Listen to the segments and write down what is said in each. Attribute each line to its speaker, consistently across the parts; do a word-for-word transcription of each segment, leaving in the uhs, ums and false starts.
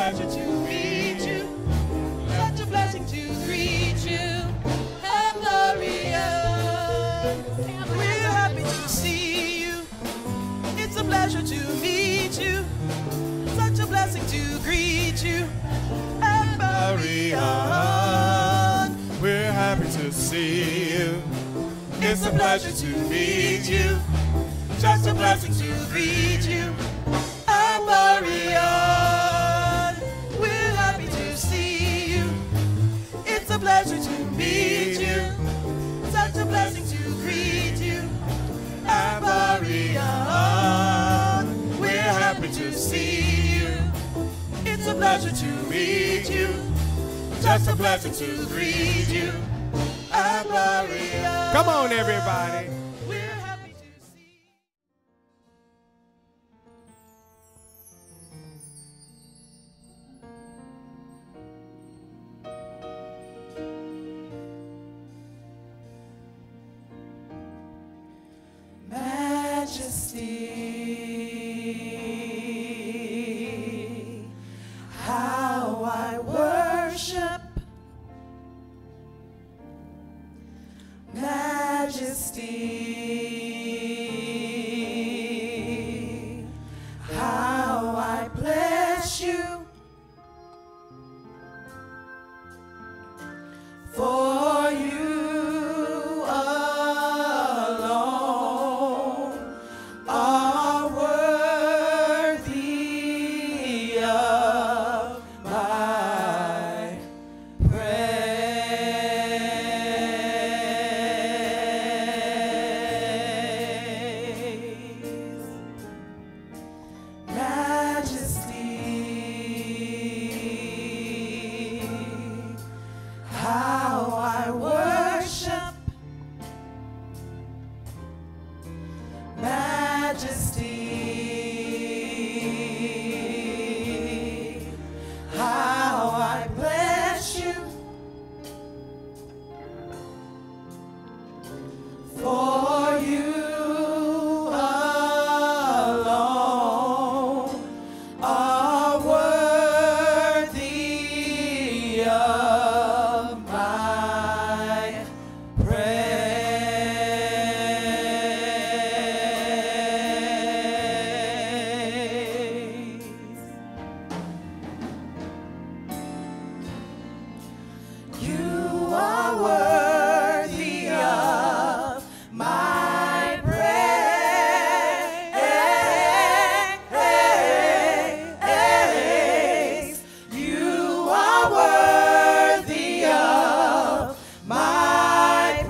Speaker 1: pleasure to meet you. Such a blessing to greet you. Berean, we're happy to see you. It's a pleasure to meet you. Such a blessing to greet you. Berean, we're happy to see you. It's a pleasure to meet you. Just a blessing to greet you. Berean, we're happy to see you. It's a pleasure to meet you. Such a blessing to greet you. Berean, we're happy to see you. It's a pleasure to meet you. Just a pleasure to greet you. Berean.
Speaker 2: Come on, everybody.
Speaker 1: We're happy to see you. Majesty, how I worship. Majesty, how I bless you. For you alone are worthy of my praise. Majesty, how I worship. Majesty, how I bless you. For you alone are worthy of my praise. You are worthy of my praise. You are worthy of my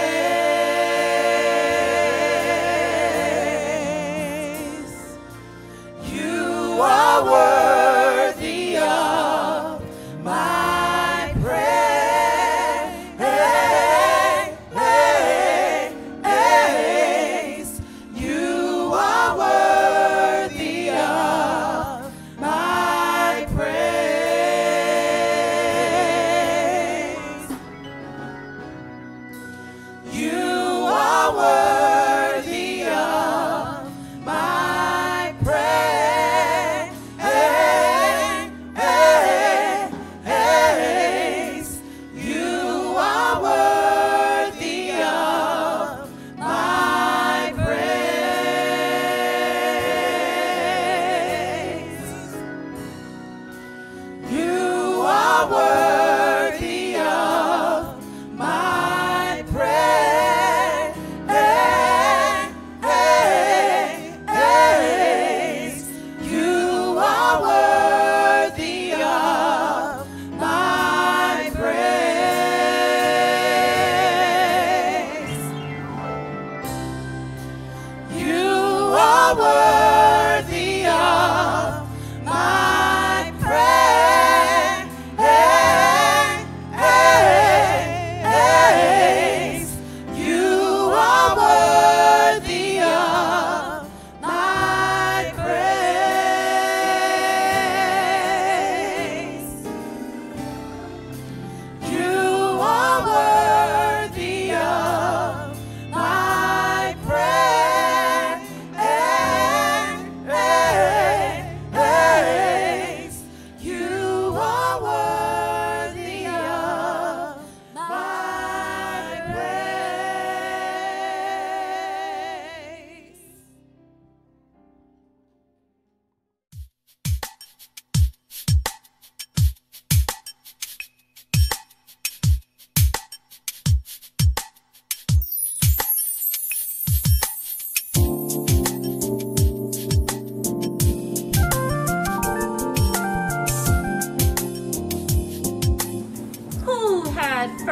Speaker 1: praise. You are worthy of my praise. You are worthy of my praise. You are worthy of my praise.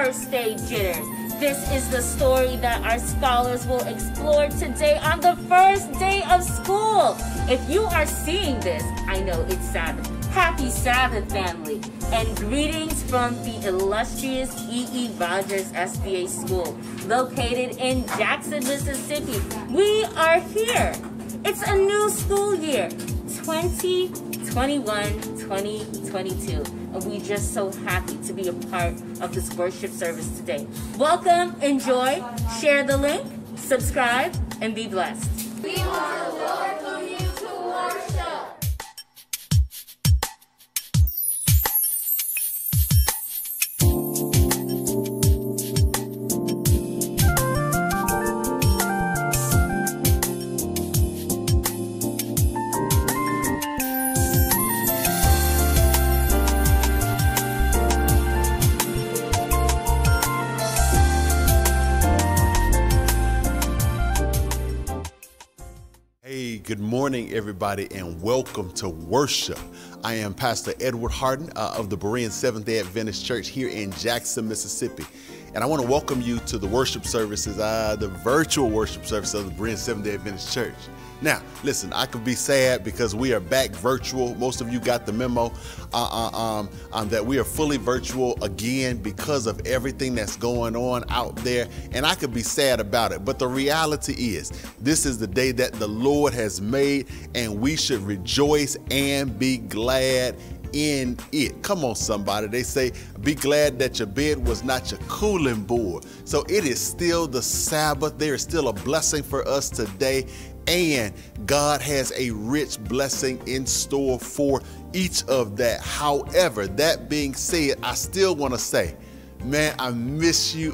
Speaker 2: first day jitters. This is the story that our scholars will explore today on the first day of school. If you are seeing this, I know it's Sabbath. Happy Sabbath, family. And greetings from the illustrious E E Rogers S D A School, located in Jackson, Mississippi. We are here. It's a new school year, twenty twenty-one twenty twenty-two. And we're just so happy to be a part of this worship service today. Welcome, enjoy, share the link, subscribe, and be blessed. We want to welcome you to worship.
Speaker 3: Good morning, everybody, and welcome to worship. I am Pastor Edward Harden uh, of the Berean Seventh-day Adventist Church here in Jackson, Mississippi. And I want to welcome you to the worship services, uh, the virtual worship service of the Berean Seventh-day Adventist Church. Now, listen, I could be sad because we are back virtual. Most of you got the memo uh, uh, um, um, that we are fully virtual again because of everything that's going on out there. And I could be sad about it. But the reality is, this is the day that the Lord has made, and we should rejoice and be glad in it. Come on, somebody. They say, be glad that your bed was not your cooling board. So it is still the Sabbath. There is still a blessing for us today. And God has a rich blessing in store for each of that. However, that being said, I still want to say, man, I miss you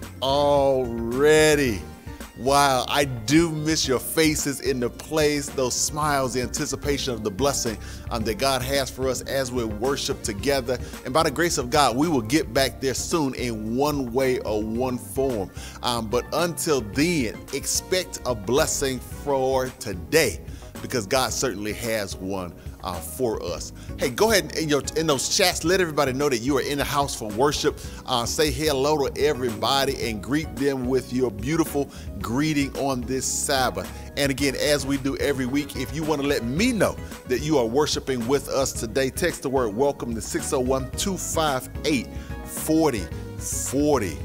Speaker 3: already. Wow, I do miss your faces in the place, those smiles, the anticipation of the blessing um, that God has for us as we worship together. And by the grace of God, we will get back there soon in one way or one form. Um, but until then, expect a blessing for today, because God certainly has one uh, for us. Hey, go ahead and in, your, in those chats, let everybody know that you are in the house for worship. Uh, say hello to everybody and greet them with your beautiful greeting on this Sabbath. And again, as we do every week, if you want to let me know that you are worshiping with us today, text the word welcome to six oh one, two five eight, four oh four oh.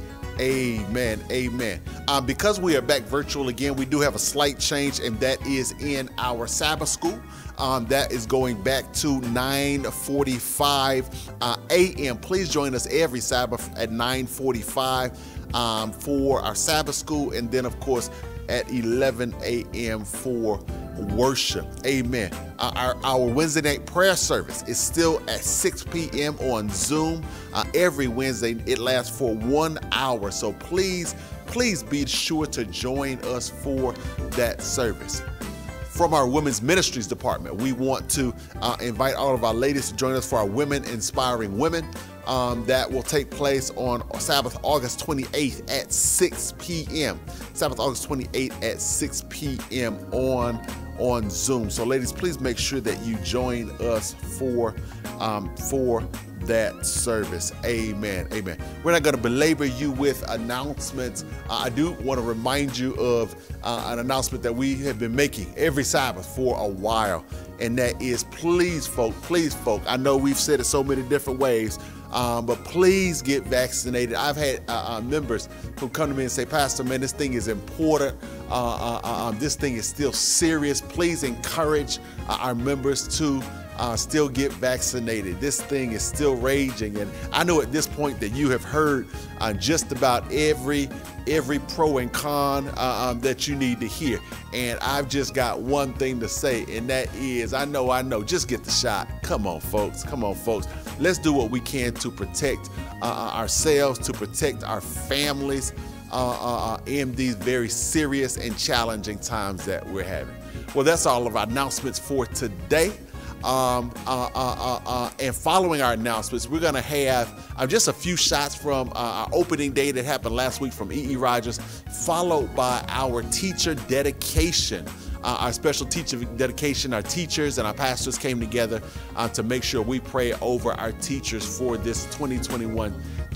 Speaker 3: Amen. Amen. Um, because we are back virtual again, we do have a slight change, and that is in our Sabbath school. Um, that is going back to nine forty-five uh, a m Please join us every Sabbath at nine forty-five um, for our Sabbath school, and then, of course, at eleven a m for worship. Amen. Uh, our, our Wednesday night prayer service is still at six p m on Zoom. Uh, every Wednesday, it lasts for one hour. So please, please be sure to join us for that service. From our Women's Ministries Department, we want to uh, invite all of our ladies to join us for our Women Inspiring Women. Um, that will take place on Sabbath, August twenty-eighth at six p m Sabbath, August twenty-eighth at six p m on on Zoom. So ladies, please make sure that you join us for um, for that service. Amen. Amen. We're not going to belabor you with announcements. Uh, I do want to remind you of uh, an announcement that we have been making every Sabbath for a while. And that is, please, folk, please, folk. I know we've said it so many different ways, um, but please get vaccinated. I've had uh, uh, members who come to me and say, Pastor, man, this thing is important. Uh, uh, uh, this thing is still serious. Please encourage uh, our members to Uh, still get vaccinated. This thing is still raging, and I know at this point that you have heard uh, just about every every pro and con uh, um, that you need to hear, and I've just got one thing to say, and that is, I know, I know, just get the shot. Come on, folks. Come on, folks. Let's do what we can to protect uh, ourselves, to protect our families uh, uh, in these very serious and challenging times that we're having. Well, that's all of our announcements for today. Um, uh, uh, uh, uh, and following our announcements, we're going to have uh, just a few shots from uh, our opening day that happened last week from E E Rogers, followed by our teacher dedication. Uh, our special teacher dedication, our teachers and our pastors came together uh, to make sure we pray over our teachers for this twenty twenty-one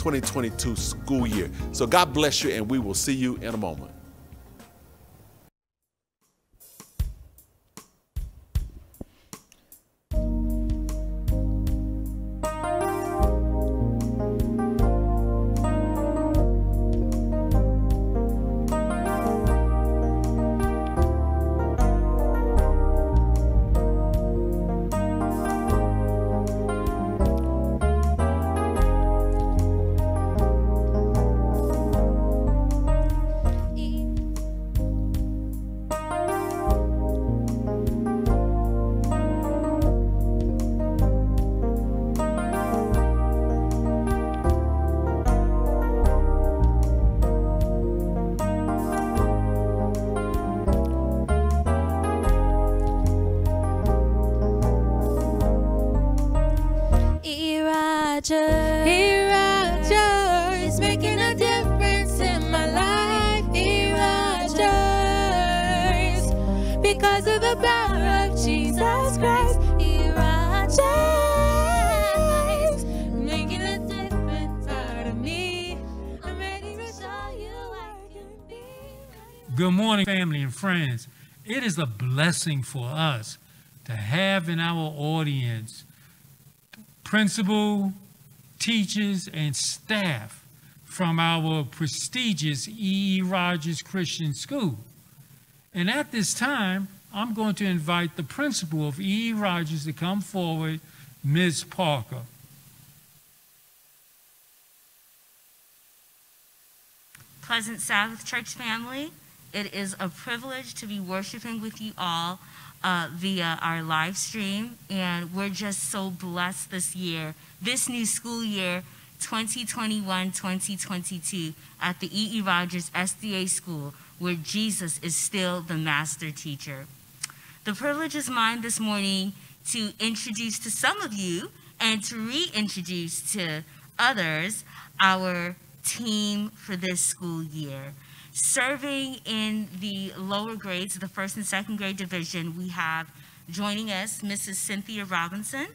Speaker 3: twenty twenty-two school year. So God bless you, and we will see you in a moment.
Speaker 4: He's making a difference in my life. He rises because of the power of Jesus Christ. He rises, making a difference out of me. I'm ready to show you I can be.
Speaker 5: Good morning, family and friends. It is a blessing for us to have in our audience principal, teachers, and staff from our prestigious E E. Rogers Christian School. And at this time, I'm going to invite the principal of E E. Rogers to come forward, Miz Parker.
Speaker 2: Pleasant Sabbath, church family. It is a privilege to be worshiping with you all uh, via our live stream, and we're just so blessed this year, this new school year, twenty twenty-one twenty twenty-two, at the E E. Rogers S D A School, where Jesus is still the master teacher. The privilege is mine this morning to introduce to some of you and to reintroduce to others our team for this school year. Serving in the lower grades, the first and second grade division, we have joining us Missus Cynthia Robinson.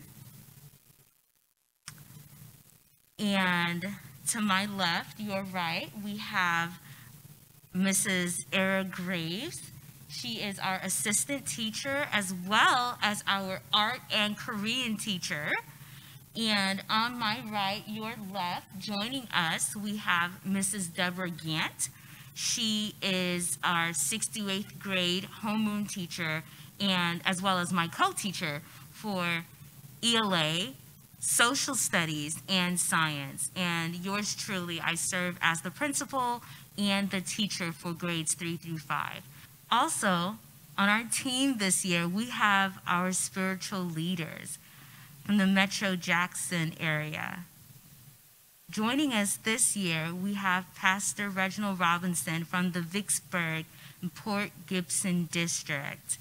Speaker 2: And to my left, your right, we have Missus Era Graves. She is our assistant teacher as well as our art and Korean teacher. And on my right, your left, joining us, we have Missus Deborah Gant. She is our sixth to eighth grade homeroom teacher, and as well as my co-teacher for E L A, social studies, and science. And yours truly, I serve as the principal and the teacher for grades three through five. Also, on our team this year, we have our spiritual leaders from the Metro Jackson area. Joining us this year, we have Pastor Reginald Robinson from the Vicksburg and Port Gibson district.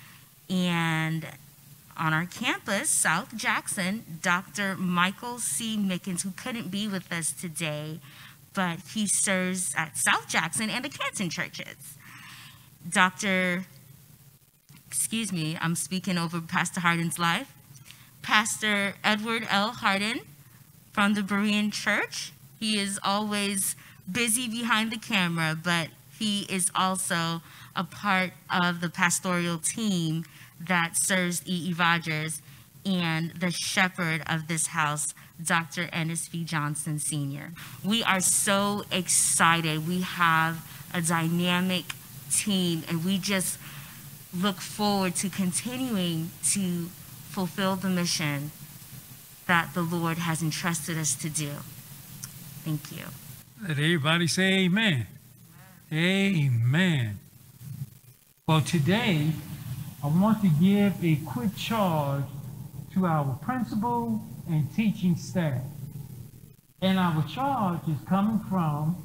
Speaker 2: And on our campus, South Jackson, Doctor Michael C. Mickens, who couldn't be with us today, but he serves at South Jackson and the Canton churches. Doctor, excuse me, I'm speaking over Pastor Harden's life. Pastor Edward L. Harden from the Berean Church. He is always busy behind the camera, but he is also a part of the pastoral team that serves E E. Rogers, and the shepherd of this house, Doctor Ennis V. Johnson, Senior We are so excited. We have a dynamic team, and we just look forward to continuing to fulfill the mission that the Lord has entrusted us to do. Thank you.
Speaker 5: Let everybody say amen. Amen. Amen. Well, today, I want to give a quick charge to our principal and teaching staff. And our charge is coming from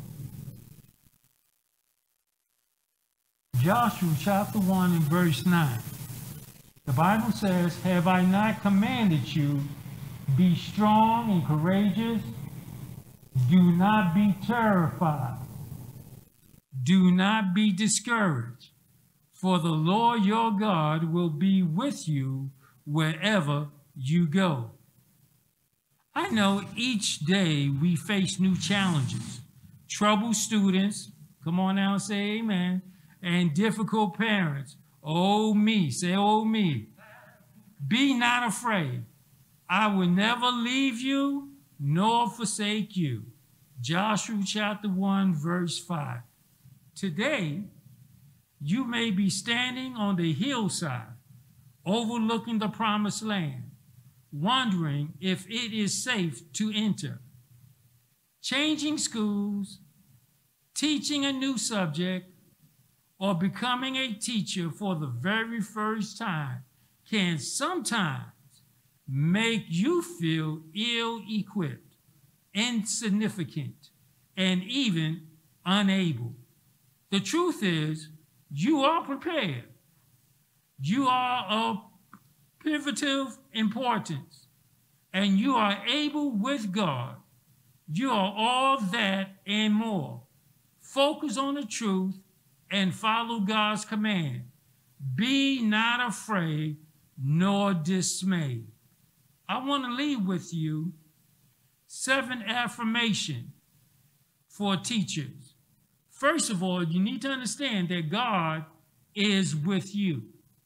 Speaker 5: Joshua chapter one and verse nine. The Bible says, "Have I not commanded you, be strong and courageous? Do not be terrified. Do not be discouraged, for the Lord your God will be with you wherever you go." I know each day we face new challenges, troubled students, come on now and say amen, and difficult parents. Oh me, say oh me. Be not afraid. I will never leave you nor forsake you. Joshua chapter one, verse five. Today, you may be standing on the hillside overlooking the promised land, wondering if it is safe to enter. Changing schools, teaching a new subject, or becoming a teacher for the very first time can sometimes make you feel ill-equipped, insignificant, and even unable. The truth is, you are prepared. You are of pivotal importance, and you are able with God. You are all that and more. Focus on the truth and follow God's command. Be not afraid nor dismayed. I want to leave with you seven affirmations for teachers. First of all, you need to understand that God is with you.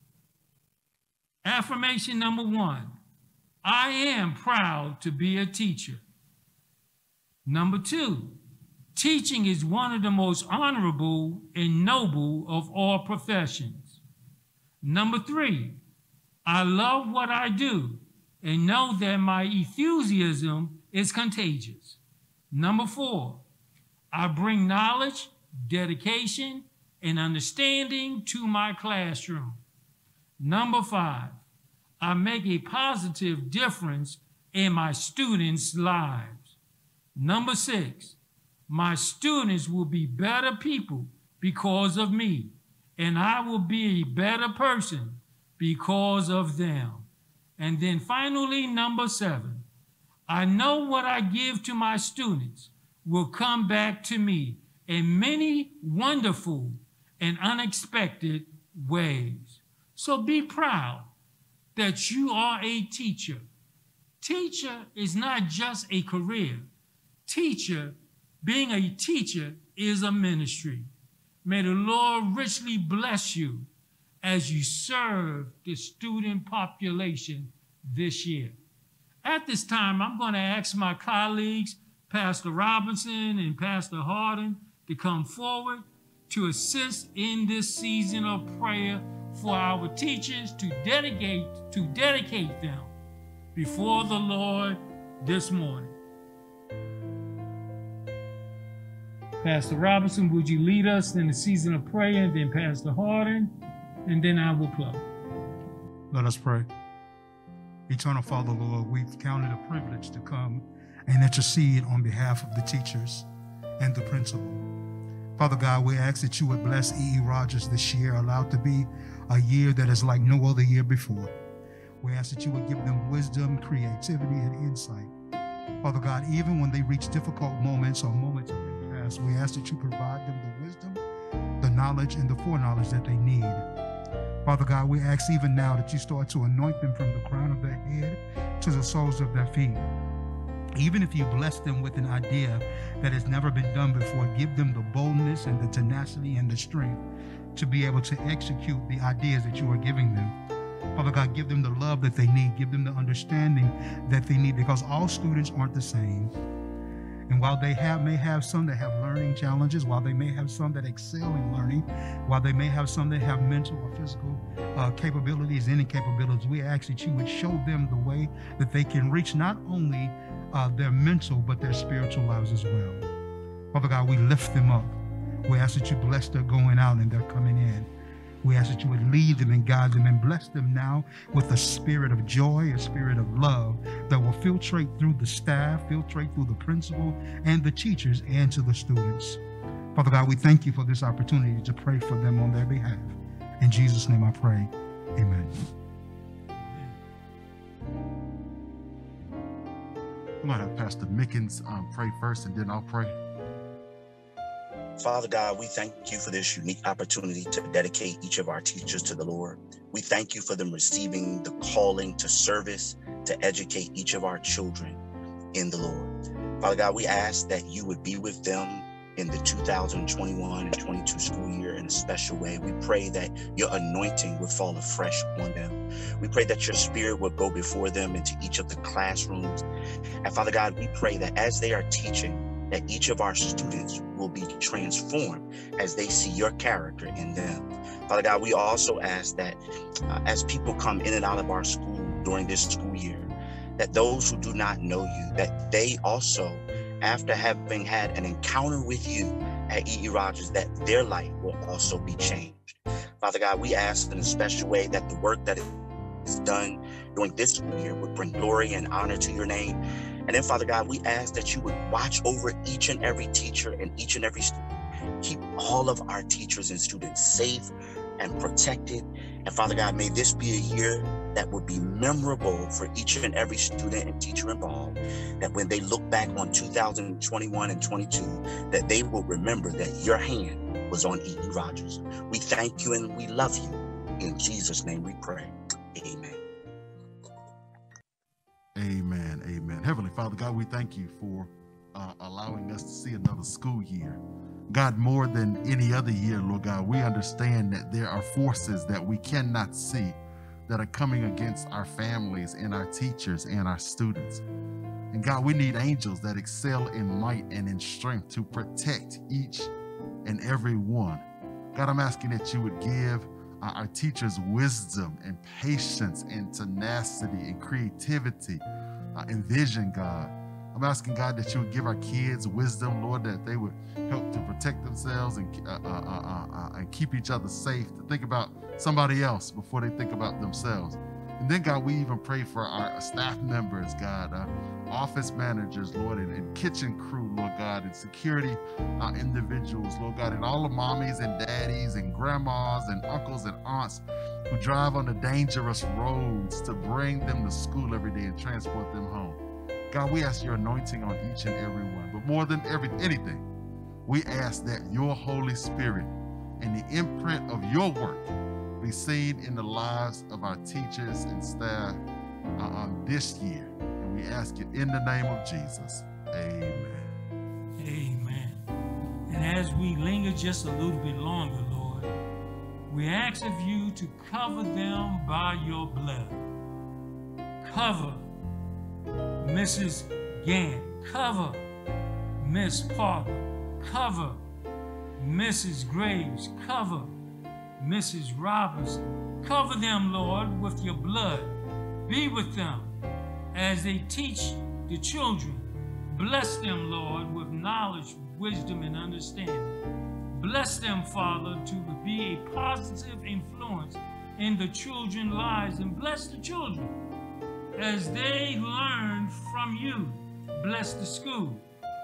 Speaker 5: Affirmation number one, I am proud to be a teacher. Number two, teaching is one of the most honorable and noble of all professions. Number three, I love what I do and know that my enthusiasm is contagious. Number four, I bring knowledge, dedication, and understanding to my classroom. Number five, I make a positive difference in my students' lives. Number six, my students will be better people because of me, and I will be a better person because of them. And then finally, number seven, I know what I give to my students will come back to me in many wonderful and unexpected ways. So be proud that you are a teacher. Teacher is not just a career. Teacher, being a teacher, is a ministry. May the Lord richly bless you as you serve the student population this year. At this time, I'm going to ask my colleagues, Pastor Robinson and Pastor Harden, to come forward to assist in this season of prayer for our teachers to dedicate, to dedicate them before the Lord this morning. Pastor Robinson, would you lead us in the season of prayer, and then Pastor Harden, and then I will close.
Speaker 6: Let us pray. Eternal Father, Lord, we've counted a privilege to come and intercede on behalf of the teachers and the principal. Father God, we ask that you would bless E E. Rogers this year, allow it to be a year that is like no other year before. We ask that you would give them wisdom, creativity, and insight. Father God, even when they reach difficult moments or moments of impasse, we ask that you provide them the wisdom, the knowledge, and the foreknowledge that they need. Father God, we ask even now that you start to anoint them from the crown of their head to the soles of their feet. Even if you bless them with an idea that has never been done before, give them the boldness and the tenacity and the strength to be able to execute the ideas that you are giving them. Father God, give them the love that they need. Give them the understanding that they need, because all students aren't the same. And while they have may have some that have learning challenges, while they may have some that excel in learning, while they may have some that have mental or physical uh, capabilities and incapabilities, we ask that you would show them the way that they can reach not only uh, their mental, but their spiritual lives as well. Father God, we lift them up. We ask that you bless their going out and their coming in. We ask that you would lead them and guide them and bless them now with a spirit of joy, a spirit of love that will filtrate through the staff, filtrate through the principal and the teachers and to the students. Father God, we thank you for this opportunity to pray for them on their behalf. In Jesus' name I pray, amen.
Speaker 7: I'm going to have Pastor Mickens um, pray first, and then I'll pray.
Speaker 8: Father God, we thank you for this unique opportunity to dedicate each of our teachers to the Lord. We thank you for them receiving the calling to service, to educate each of our children. in the Lord. Father God, we ask that you would be with them in the two thousand twenty-one and twenty-two school year in a special way. We pray that your anointing would fall afresh on them. We pray that your spirit would go before them into each of the classrooms. And Father God, we pray that as they are teaching, that each of our students will be transformed as they see your character in them. Father God, we also ask that uh, as people come in and out of our school during this school year, that those who do not know you, that they also, after having had an encounter with you at E E Rogers, that their life will also be changed. Father God, we ask in a special way that the work that is done during this school year would bring glory and honor to your name. And then, Father God, we ask that you would watch over each and every teacher and each and every student. Keep all of our teachers and students safe and protected. And Father God, may this be a year that would be memorable for each and every student and teacher involved, that when they look back on two thousand twenty-one and twenty-two, that they will remember that your hand was on E E Rogers. We thank you and we love you. In Jesus' name we pray. Amen.
Speaker 7: Amen. Amen. Heavenly Father, God, we thank you for uh, allowing us to see another school year. God, more than any other year, Lord God, we understand that there are forces that we cannot see that are coming against our families and our teachers and our students. And God, we need angels that excel in might and in strength to protect each and every one. God, I'm asking that you would give uh, our teachers wisdom and patience and tenacity and creativity uh, and vision, God. I'm asking, God, that you would give our kids wisdom, Lord, that they would help to protect themselves and, uh, uh, uh, uh, and keep each other safe, to think about somebody else before they think about themselves. And then, God, we even pray for our staff members, God, uh, office managers, Lord, and, and kitchen crew, Lord God, and security uh, individuals, Lord God, and all the mommies and daddies and grandmas and uncles and aunts who drive on the dangerous roads to bring them to school every day and transport them home. God, we ask your anointing on each and every one. But more than every, anything, we ask that your Holy Spirit and the imprint of your work be seen in the lives of our teachers and staff uh, um, this year. And we ask it in the name of Jesus. Amen.
Speaker 5: Amen. And as we linger just a little bit longer, Lord, we ask of you to cover them by your blood. Cover Missus Gant, cover Miss Parker, cover Missus Graves, cover Missus Robinson. Cover them, Lord, with your blood. Be with them as they teach the children. Bless them, Lord, with knowledge, wisdom, and understanding. Bless them, Father, to be a positive influence in the children's lives, and bless the children as they learn from you. Bless the school.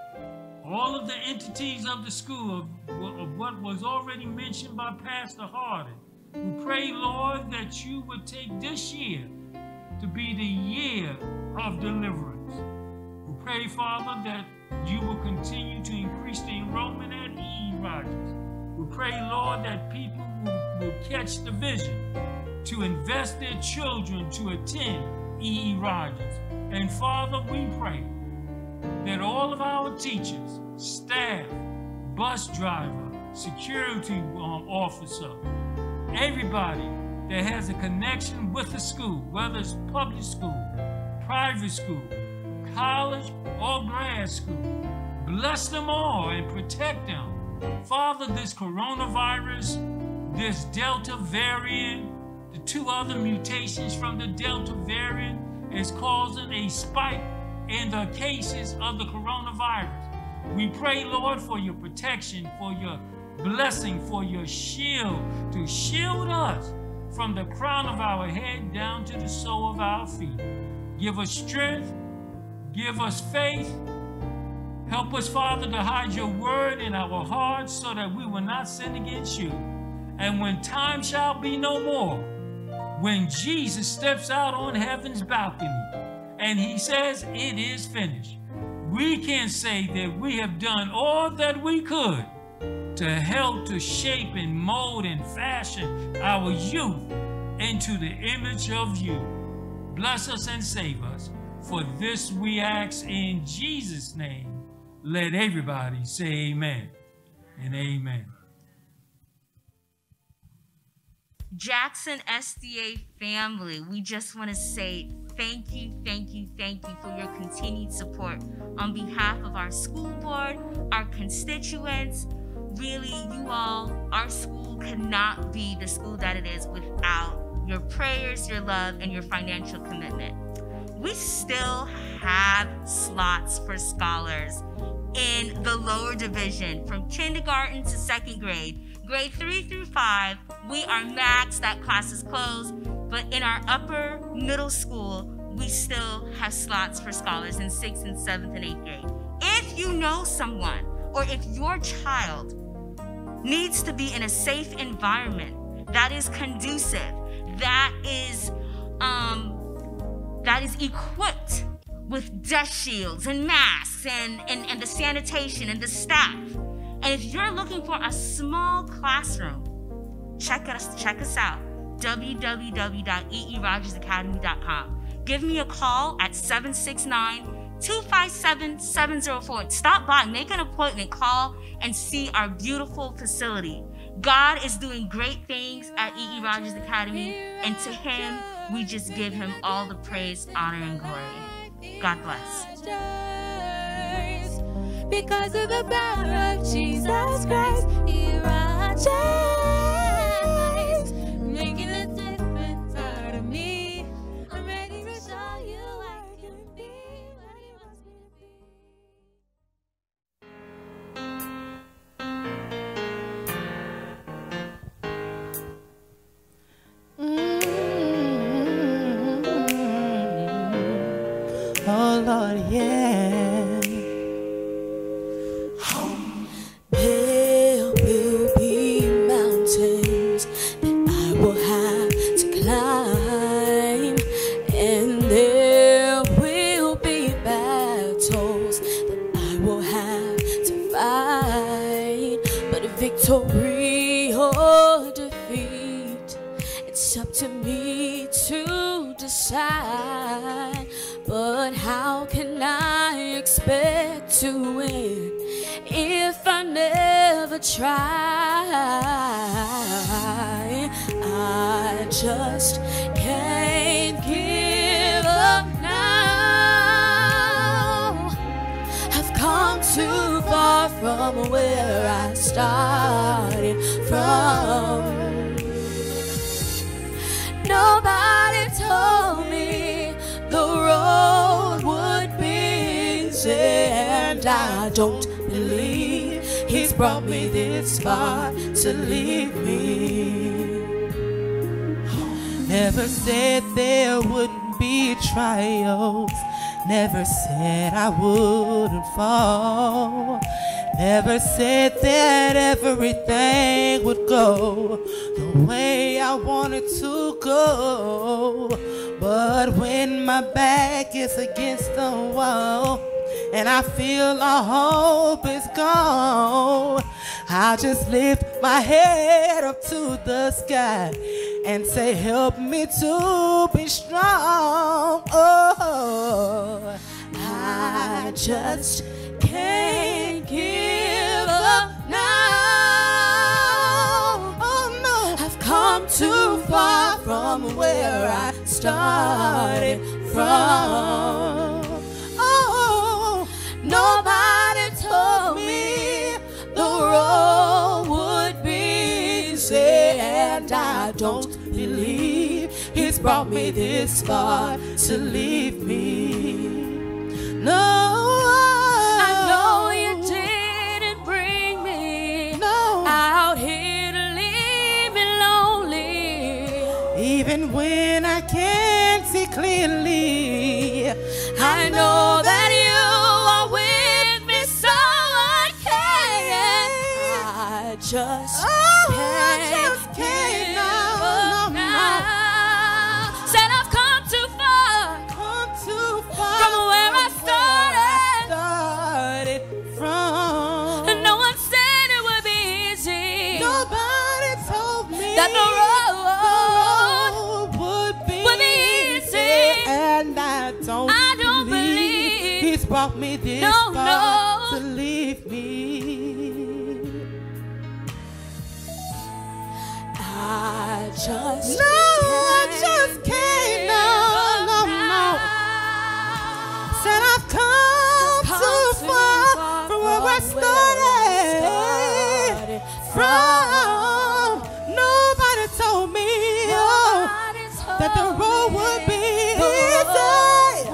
Speaker 5: All of the entities of the school, of, of what was already mentioned by Pastor Harden. We pray, Lord, that you would take this year to be the year of deliverance. We pray, Father, that you will continue to increase the enrollment at E E Rogers. We pray, Lord, that people will, will catch the vision to invest their children to attend E E Rogers. And Father, we pray that all of our teachers, staff, bus driver, security um, officer, everybody that has a connection with the school, whether it's public school, private school, college, or grad school, bless them all and protect them. Father, this coronavirus, this Delta variant, the two other mutations from the Delta variant is causing a spike in the cases of the coronavirus. We pray, Lord, for your protection, for your blessing, for your shield, to shield us from the crown of our head down to the sole of our feet. Give us strength, give us faith. Help us, Father, to hide your word in our hearts so that we will not sin against you. And when time shall be no more, when Jesus steps out on heaven's balcony and he says, it is finished, we can say that we have done all that we could to help to shape and mold and fashion our youth into the image of you. Bless us and save us. For this we ask in Jesus' name. Let everybody say amen and amen.
Speaker 2: Jackson S D A family, we just want to say thank you, thank you, thank you for your continued support on behalf of our school board, our constituents. Really, you all, our school could not be the school that it is without your prayers, your love, and your financial commitment. We still have slots for scholars in the lower division from kindergarten to second grade. Grade three through five, we are maxed, that class is closed, but in our upper middle school, we still have slots for scholars in sixth and seventh and eighth grade. If you know someone, or if your child needs to be in a safe environment that is conducive, that is, um, that is equipped with death shields and masks and, and, and the sanitation and the staff, and if you're looking for a small classroom, check us, check us out, w w w dot e e rogers academy dot com. Give me a call at seven six nine, two five seven, seven zero four. Stop by, make an appointment, call, and see our beautiful facility. God is doing great things at E E Rogers Academy, and to him, we just give him all the praise, honor, and glory. God bless.
Speaker 4: Because of the power of Jesus Christ, here I rise, making a difference out of me. I'm ready to show you I can be what he wants me to be.
Speaker 1: Oh Lord, yeah.
Speaker 4: There will be mountains that I will have to climb, and there will be battles that I will have to fight. But victory or defeat, it's up to me to decide. But how can I expect to win if I never try? I just can't give up now. I've come too far from where I started from. Nobody told me the road would be easy, and I don't believe he's brought me this far to leave me.
Speaker 1: Never said there wouldn't be trials. Never said I wouldn't fall. Never said that everything would go the way I wanted to go. But when my back is against the wall and I feel all hope is gone, I just lift my head up to the sky and say, help me to be strong. Oh, I just can't give up now. Oh no, I've come too far from where I started from. Oh, nobody told me the road would be easy, and I don't believe he's brought me this far to leave me. No,
Speaker 4: I know you didn't bring me
Speaker 1: no,
Speaker 4: out here to leave me lonely.
Speaker 1: even when I can't see clearly,
Speaker 4: I know that you are with me, so I can. I just
Speaker 1: oh,
Speaker 4: can't,
Speaker 1: I just can't,
Speaker 4: give
Speaker 1: no,
Speaker 4: up
Speaker 1: no, no.
Speaker 4: now. Said I've come too far
Speaker 1: Come too far
Speaker 4: from where I started.
Speaker 1: started from.
Speaker 4: And no one said it would be easy.
Speaker 1: Nobody told me
Speaker 4: That the road
Speaker 1: the road would be
Speaker 4: would be easy.
Speaker 1: and I don't
Speaker 4: I don't
Speaker 1: brought me this
Speaker 4: No,
Speaker 1: far
Speaker 4: no.
Speaker 1: to leave me.
Speaker 4: I just
Speaker 1: No, I just can't. No, no, no. Said I've come too far from where I started from. Nobody told me oh, that the road would be easy.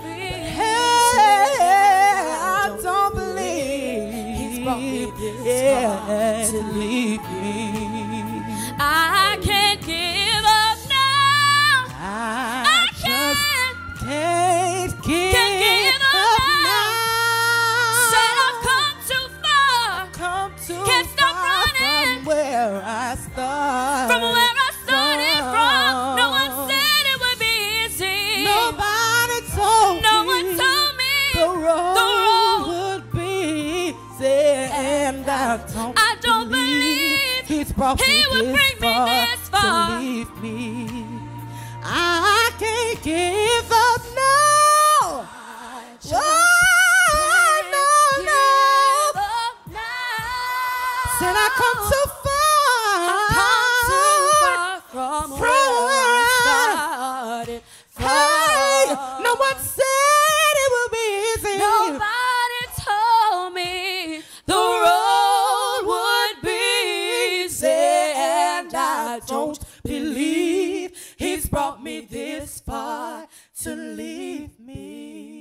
Speaker 1: Hey, I don't believe yeah, to leave me.
Speaker 4: I can't give up now.
Speaker 1: I,
Speaker 4: I
Speaker 1: just
Speaker 4: can't.
Speaker 1: can't give,
Speaker 4: Can't give up
Speaker 1: up
Speaker 4: now.
Speaker 1: now.
Speaker 4: Said I've come too far.
Speaker 1: Come too
Speaker 4: Can't stop
Speaker 1: far
Speaker 4: running.
Speaker 1: from where I started.
Speaker 4: From where I started from. No one said it would be easy.
Speaker 1: Nobody told
Speaker 4: No
Speaker 1: me
Speaker 4: one told me
Speaker 1: the road,
Speaker 4: the road
Speaker 1: would be easy, and I don't,
Speaker 4: I don't believe
Speaker 1: He's brought
Speaker 4: He
Speaker 1: me
Speaker 4: would
Speaker 1: this
Speaker 4: bring me
Speaker 1: far
Speaker 4: this far.
Speaker 1: to leave me. I can't give up now.
Speaker 4: just
Speaker 1: Oh, no, no.
Speaker 4: give up now.
Speaker 1: Said I come too far.
Speaker 4: Come too far from,
Speaker 1: From
Speaker 4: where
Speaker 1: where
Speaker 4: I started
Speaker 1: Hey,
Speaker 4: from.
Speaker 1: no one said it would be easy.
Speaker 4: Nobody told me the road would be easy, and I don't
Speaker 1: believe He's brought me this far to leave me.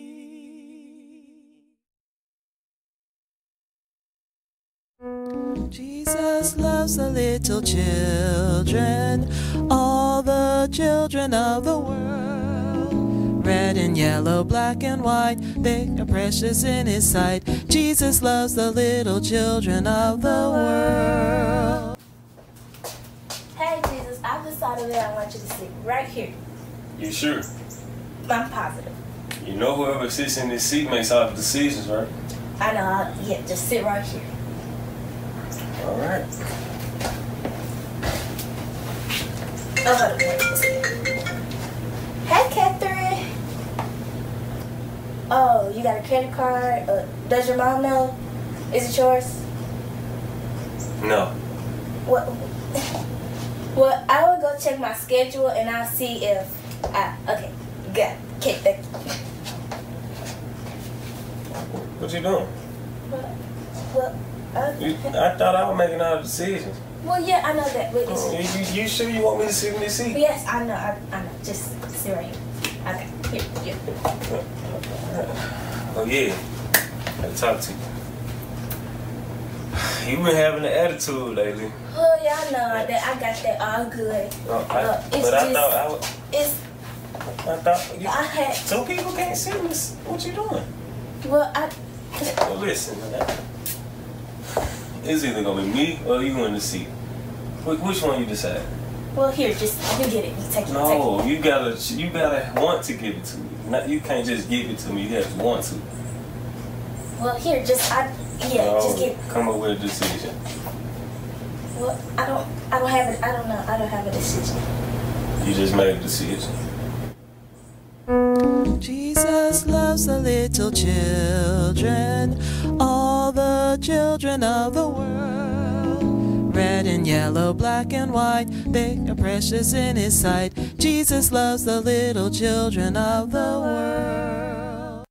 Speaker 9: Jesus loves the little children, all the children of the world. Red and yellow, black and white, they are precious in His sight. Jesus loves the little children of the world.
Speaker 10: Hey Jesus, I've decided that I want you to sit right here.
Speaker 11: You sure?
Speaker 10: I'm positive.
Speaker 11: You know whoever sits in this seat makes all the decisions, right?
Speaker 10: I know, I'll, yeah, just sit right here.
Speaker 11: All right.
Speaker 10: Oh, hold on, wait a second. Hey Catherine. Oh, you got a credit card? Uh, does your mom know? Is it yours?
Speaker 11: No.
Speaker 10: What? Well, I will go check my schedule and I'll see if I, okay, got it. Okay, thank you.
Speaker 11: What you doing?
Speaker 10: Well, well, uh,
Speaker 11: You, I thought I was making all the decisions.
Speaker 10: well, yeah, I know that, but it's,
Speaker 11: Oh, you, you, you sure you want me to sit in this seat?
Speaker 10: yes, I know, I, I know. Just sit right here. Okay, here, here.
Speaker 11: Oh, yeah. I gotta talk to you. You've been having an attitude lately.
Speaker 10: Oh, yeah, I know that. I got that all good.
Speaker 11: Oh, I,
Speaker 10: Uh, it's
Speaker 11: but I
Speaker 10: just-
Speaker 11: thought I was.
Speaker 10: It's,
Speaker 11: I thought you,
Speaker 10: I had,
Speaker 11: some people can't sit in this. What you doing?
Speaker 10: well, I,
Speaker 11: Well, listen, man. It's either gonna be me or you in the seat. Wh- Which one you decide?
Speaker 10: well, here, just, you get it. You take it,
Speaker 11: No, you gotta, you gotta want to give it to me. Not, you can't just give it to me. You have to want to.
Speaker 10: take it. Well, here, just, I, yeah,
Speaker 11: No,
Speaker 10: just get,
Speaker 11: come up with a decision.
Speaker 10: well, I don't, I don't have it, I don't know, I don't have a decision.
Speaker 11: You just made a decision.
Speaker 9: Jesus loves the little children, all the children of the world. Red and yellow, black and white, they are precious in His sight. Jesus loves the little children of the world.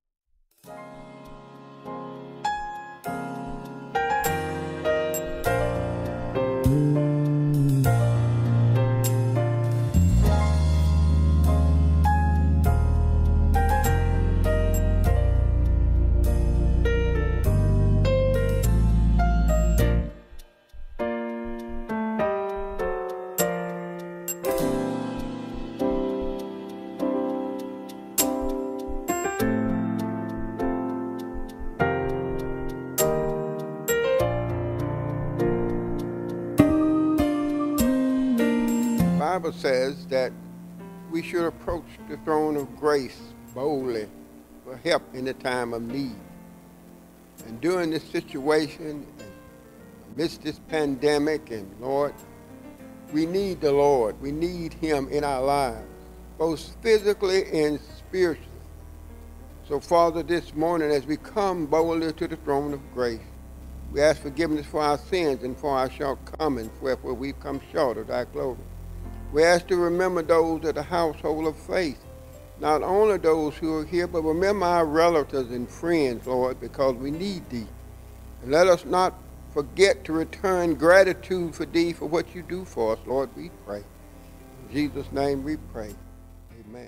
Speaker 12: The Bible says that we should approach the throne of grace boldly for help in the time of need. And during this situation, amidst this pandemic, and Lord, we need the Lord. We need Him in our lives, both physically and spiritually. So, Father, this morning as we come boldly to the throne of grace, we ask forgiveness for our sins and for our shortcomings, wherefore we've come short of thy glory. We ask to remember those of the household of faith, not only those who are here, but remember our relatives and friends, Lord, because we need thee. And let us not forget to return gratitude for thee for what you do for us, Lord, we pray. In Jesus' name we pray. Amen.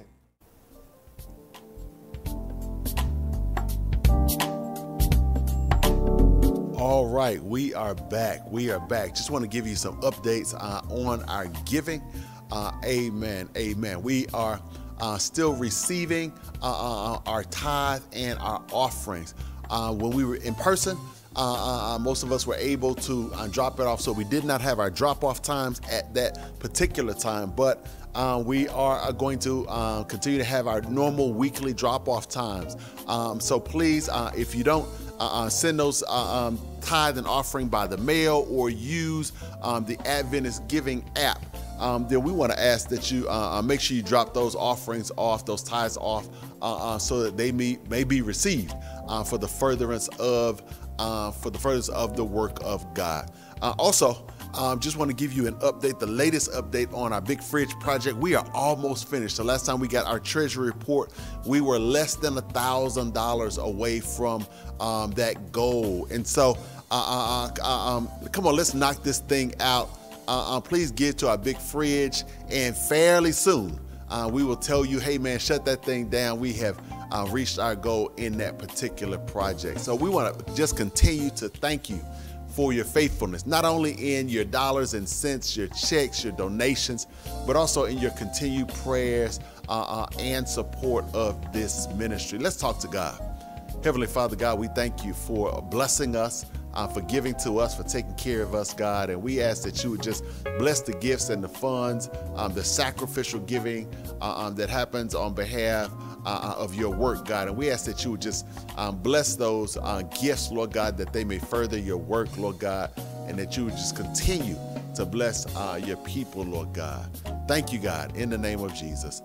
Speaker 3: All right, we are back. We are back. Just want to give you some updates uh, on our giving. Uh, amen. Amen. We are uh, still receiving uh, uh, our tithe and our offerings. Uh, when we were in person, uh, uh, most of us were able to uh, drop it off, so we did not have our drop-off times at that particular time, but uh, we are going to uh, continue to have our normal weekly drop-off times. Um, so please, uh, if you don't Uh, uh, send those uh, um, tithe and offering by the mail or use um, the Adventist Giving app, um, then we want to ask that you uh, uh, make sure you drop those offerings off, those tithes off, uh, uh, so that they may, may be received uh, for the furtherance of uh, for the furtherance of the work of God. Uh, also, Um, just want to give you an update, the latest update on our big fridge project. We are almost finished. The last time we got our treasury report, we were less than a thousand dollars away from um, that goal. And so, uh, uh, uh, um, come on, let's knock this thing out. Uh, uh, please give to our big fridge, and fairly soon uh, we will tell you, hey man, shut that thing down. We have uh, reached our goal in that particular project. So we want to just continue to thank you for your faithfulness, not only in your dollars and cents, your checks, your donations, but also in your continued prayers uh, uh, and support of this ministry. Let's talk to God. Heavenly Father, God, we thank you for blessing us, uh, for giving to us, for taking care of us, God. And we ask that you would just bless the gifts and the funds, um, the sacrificial giving uh, um, that happens on behalf Uh, of your work, God. And we ask that you would just um, bless those uh, gifts, Lord God, that they may further your work, Lord God, and that you would just continue to bless uh, your people, Lord God. Thank you, God, in the name of Jesus.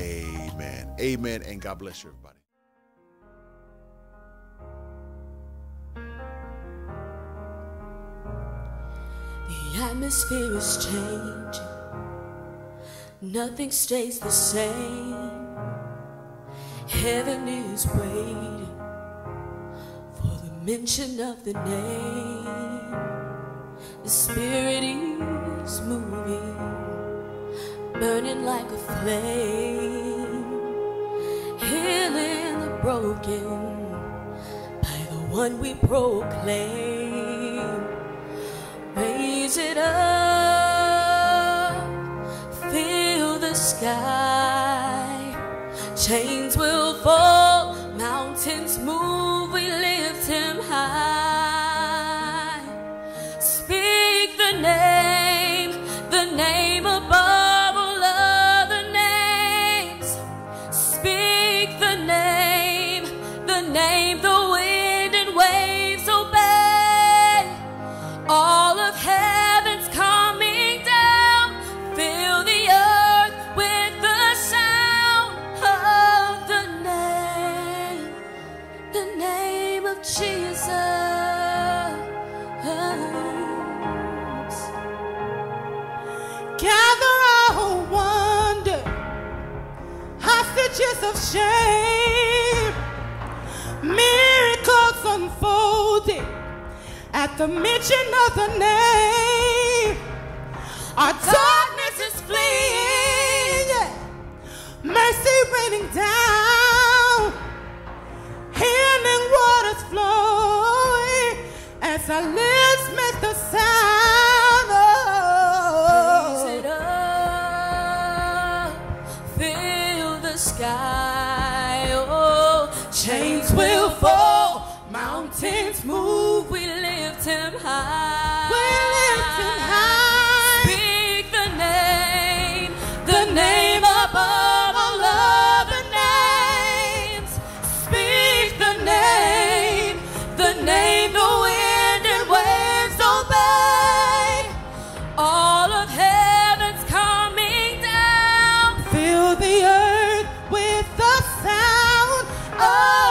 Speaker 3: Amen. Amen. And God bless you, everybody.
Speaker 13: The atmosphere is changing. Nothing stays the same. Heaven is waiting for the mention of the name. The Spirit is moving, burning like a flame, healing the broken by the one we proclaim. Raise it up, fill the sky. Chains will fall, mountains move, we lift him high. Speak the name, the name above all other names. Speak the name, the name the wind and waves obey. All of heaven's coming down, fill the earth with the sound of the name, the name of Jesus.
Speaker 1: Gather our wonder, hostages of shame, miracles unfolding at the mention of the name. Our darkness is fleeing, yeah. Mercy raining down, healing waters flowing as our lips make the sound.
Speaker 13: Raise it up, fill the sky. Oh, chains will fall, mountains move, we lift him high.
Speaker 1: We lift him high.
Speaker 13: Speak the name, the name above all other names. Speak the name, the name the wind and waves obey. All of heaven's coming down,
Speaker 1: Fill the earth with the sound of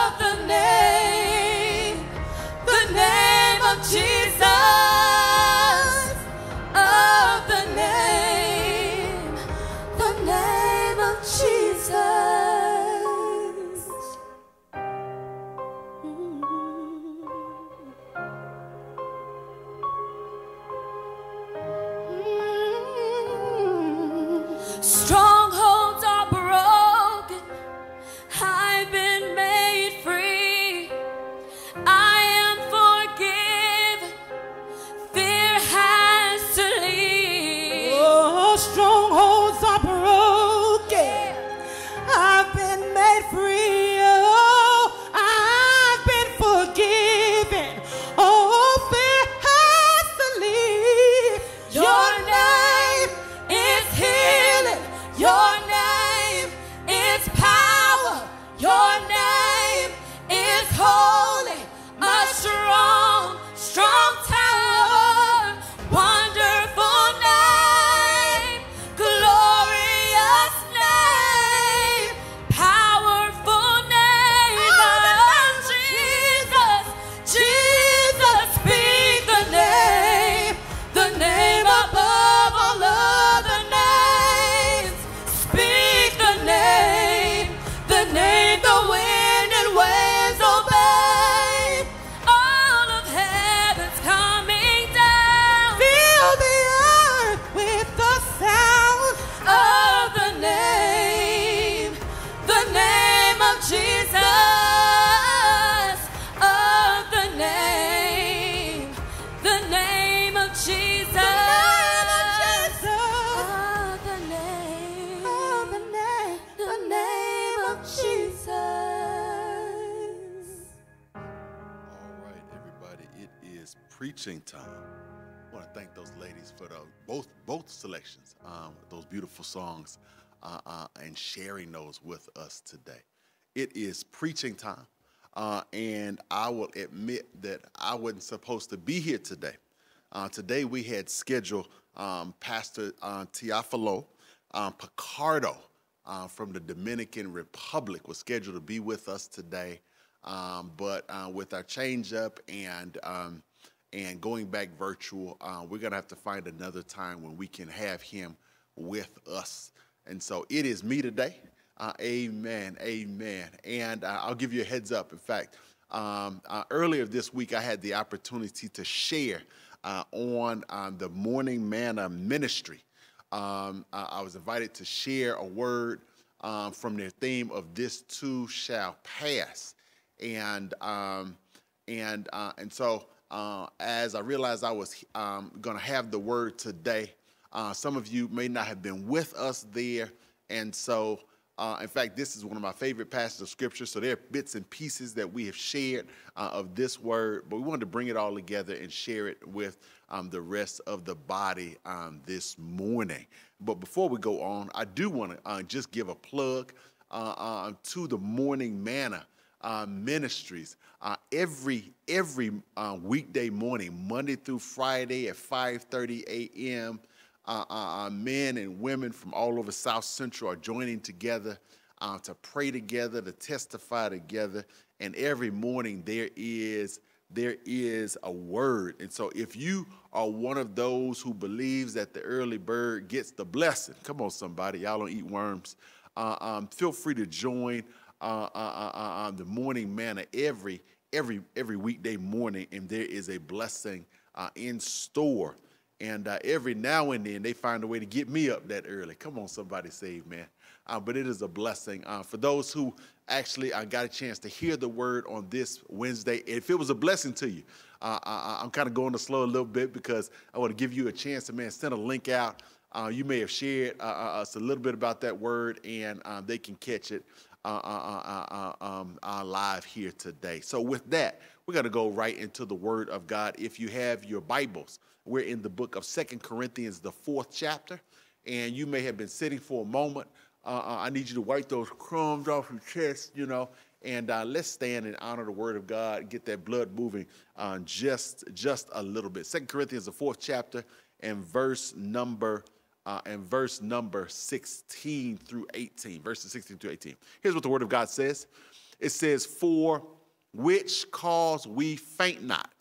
Speaker 13: Jesus.
Speaker 3: All right, everybody, it is preaching time. I want to thank those ladies for the both both selections, um, those beautiful songs, uh, uh, and sharing those with us today. It is preaching time, uh, and I will admit that I wasn't supposed to be here today. Uh, today we had scheduled um, Pastor uh, Teofilo um, Picardo uh, from the Dominican Republic was scheduled to be with us today, um, but uh, with our change up and um, and going back virtual, uh, we're going to have to find another time when we can have him with us. And so it is me today. Uh, amen, amen. And uh, I'll give you a heads up. In fact, um, uh, earlier this week, I had the opportunity to share uh, on uh, the Morning Manna ministry. Um, uh, I was invited to share a word um, from their theme of "This Too Shall Pass," and um, and uh, and so. Uh, as I realized I was um, going to have the word today, uh, some of you may not have been with us there. And so, uh, in fact, this is one of my favorite passages of Scripture. So there are bits and pieces that we have shared uh, of this word, but we wanted to bring it all together and share it with um, the rest of the body um, this morning. But before we go on, I do want to uh, just give a plug uh, uh, to the Morning Manna Uh, ministries uh, every every uh, weekday morning, Monday through Friday at five thirty a m Uh, uh, uh, men and women from all over South Central are joining together uh, to pray together, to testify together, and every morning there is there is a word. And so if you are one of those who believes that the early bird gets the blessing, come on somebody, y'all don't eat worms, uh, um, feel free to join Uh, uh, uh, uh, the Morning Manna every every every weekday morning, and there is a blessing uh, in store. And uh, every now and then they find a way to get me up that early. Come on, somebody say amen. Uh, but it is a blessing. Uh, for those who actually uh, got a chance to hear the word on this Wednesday, if it was a blessing to you, uh, I, I'm kind of going to slow a little bit because I want to give you a chance to, man, send a link out. Uh, you may have shared uh, us a little bit about that word, and uh, they can catch it Uh, uh, uh, uh, um, uh, live here today. So with that, we're going to go right into the Word of God. If you have your Bibles, we're in the book of Second Corinthians, the fourth chapter, and you may have been sitting for a moment. Uh, uh, I need you to wipe those crumbs off your chest, you know, and uh, let's stand and honor the Word of God, get that blood moving uh, just, just a little bit. Second Corinthians, the fourth chapter, and verse number Uh, and verse number sixteen through eighteen, verses sixteen through eighteen. Here's what the Word of God says. It says, "For which cause we faint not,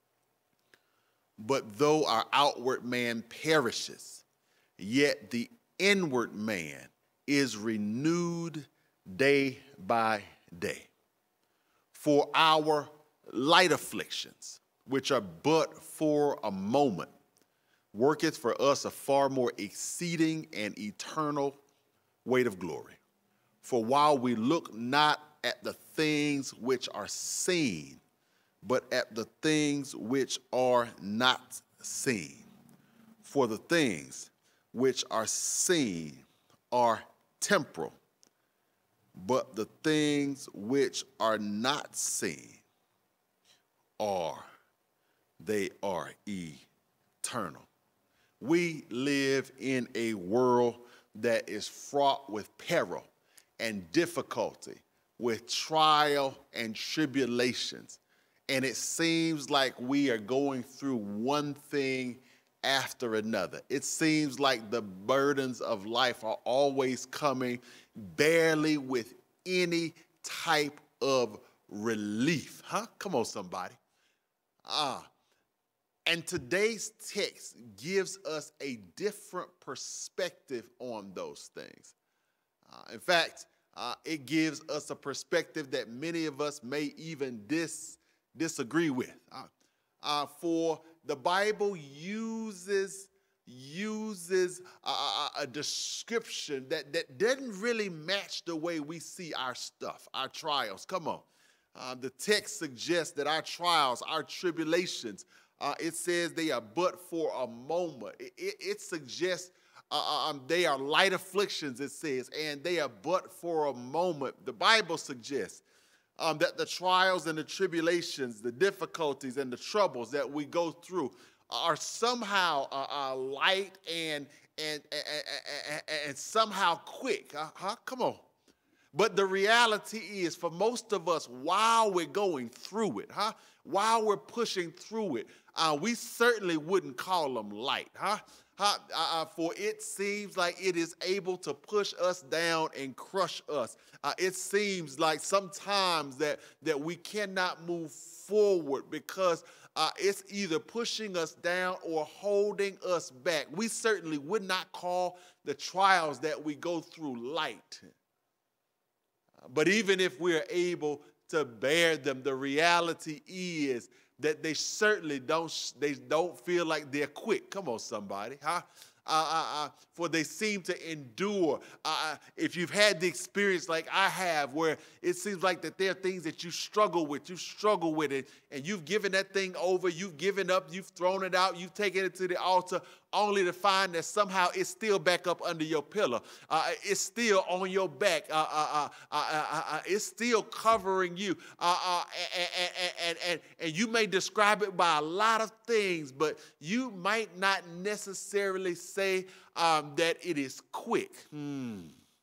Speaker 3: but though our outward man perishes, yet the inward man is renewed day by day. For our light afflictions, which are but for a moment, worketh for us a far more exceeding and eternal weight of glory. For while we look not at the things which are seen, but at the things which are not seen. For the things which are seen are temporal, but the things which are not seen are, they are eternal." We live in a world that is fraught with peril and difficulty, with trial and tribulations. And it seems like we are going through one thing after another. It seems like the burdens of life are always coming, barely with any type of relief. Huh? Come on, somebody. Ah. And today's text gives us a different perspective on those things. Uh, in fact, uh, it gives us a perspective that many of us may even dis, disagree with. Uh, uh, for the Bible uses, uses a, a description that, that doesn't really match the way we see our stuff, our trials. Come on. Uh, the text suggests that our trials, our tribulations, Uh, it says they are but for a moment. It, it, it suggests uh, um, they are light afflictions, it says, and they are but for a moment. The Bible suggests um, that the trials and the tribulations, the difficulties and the troubles that we go through are somehow uh, uh, light and, and, and, and, and somehow quick. Uh, huh? Come on. But the reality is, for most of us, while we're going through it, huh? While we're pushing through it, uh, we certainly wouldn't call them light, huh? huh? Uh, for it seems like it is able to push us down and crush us. Uh, it seems like sometimes that, that we cannot move forward because uh, it's either pushing us down or holding us back. We certainly would not call the trials that we go through light. But even if we're able to bear them, the reality is that they certainly don't, they don't feel like they're quick. Come on, somebody, huh? Uh, uh, uh, for they seem to endure. Uh, if you've had the experience like I have, where it seems like that there are things that you struggle with, you struggle with it, and you've given that thing over, you've given up, you've thrown it out, you've taken it to the altar, only to find that somehow it's still back up under your pillow. Uh, it's still on your back. Uh, uh, uh, uh, uh, uh, it's still covering you. Uh, uh, and, and, and, and you may describe it by a lot of things, but you might not necessarily say um, that it is quick. Hmm.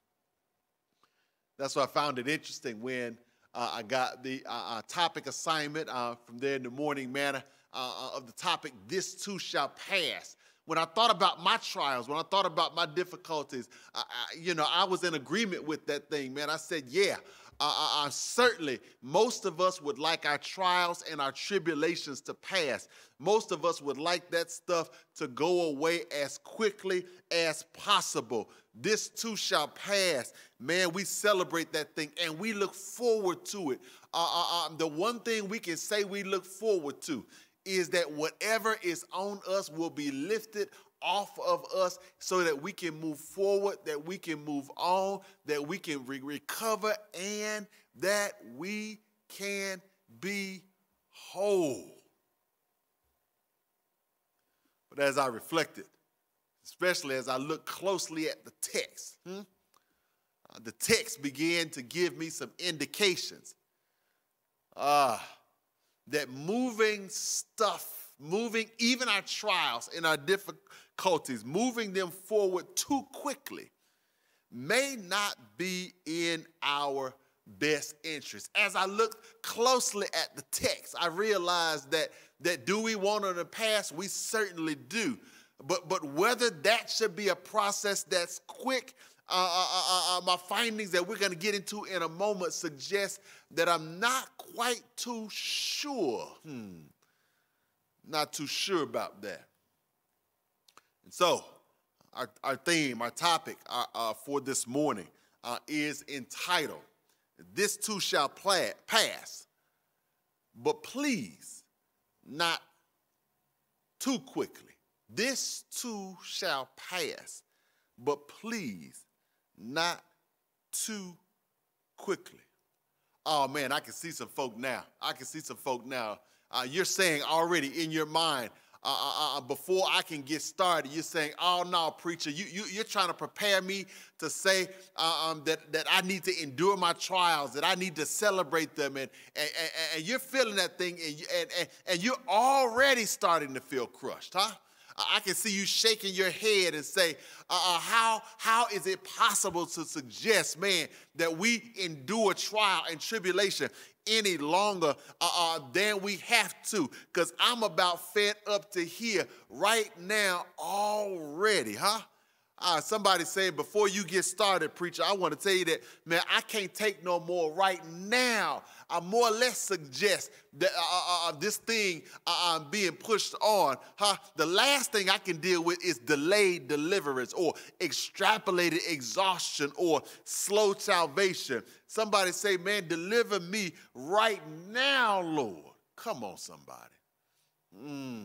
Speaker 3: That's why I found it interesting when uh, I got the uh, uh, topic assignment uh, from there in the morning manna uh, of the topic, "This too shall pass." When I thought about my trials, when I thought about my difficulties, I, I, you know, I was in agreement with that thing, man. I said, yeah, uh, uh, certainly most of us would like our trials and our tribulations to pass. Most of us would like that stuff to go away as quickly as possible. This too shall pass. Man, we celebrate that thing and we look forward to it. Uh, uh, uh, the one thing we can say we look forward to is that whatever is on us will be lifted off of us so that we can move forward, that we can move on, that we can re- recover, and that we can be whole. But as I reflected, especially as I looked closely at the text, hmm, uh, the text began to give me some indications. Ah. Uh, that moving stuff, moving even our trials and our difficulties, moving them forward too quickly may not be in our best interest. As I looked closely at the text, I realized that, that do we want it to pass? We certainly do. But, but whether that should be a process that's quick, Uh, uh, uh, my findings that we're going to get into in a moment suggest that I'm not quite too sure. Hmm. Not too sure about that. And so, our, our theme, our topic uh, uh, for this morning uh, is entitled, "This too shall pla- pass, but please not too quickly." This too shall pass, but please not too quickly. Oh man, I can see some folk now. I can see some folk now. Uh, you're saying already in your mind, uh, uh, uh, before I can get started, you're saying, "Oh no, preacher, you, you, you're trying to prepare me to say uh, um, that, that I need to endure my trials, that I need to celebrate them," and, and, and, and you're feeling that thing, and, and, and, and you're already starting to feel crushed, huh? I can see you shaking your head and say, uh, uh, how, how is it possible to suggest, man, that we endure trial and tribulation any longer uh, uh, than we have to? Because I'm about fed up to here right now already, huh? Uh, somebody said, before you get started, preacher, I want to tell you that, man, I can't take no more right now. I more or less suggest that uh, uh, this thing uh, uh, being pushed on. Huh? The last thing I can deal with is delayed deliverance or extrapolated exhaustion or slow salvation. Somebody say, man, deliver me right now, Lord. Come on, somebody. Mm.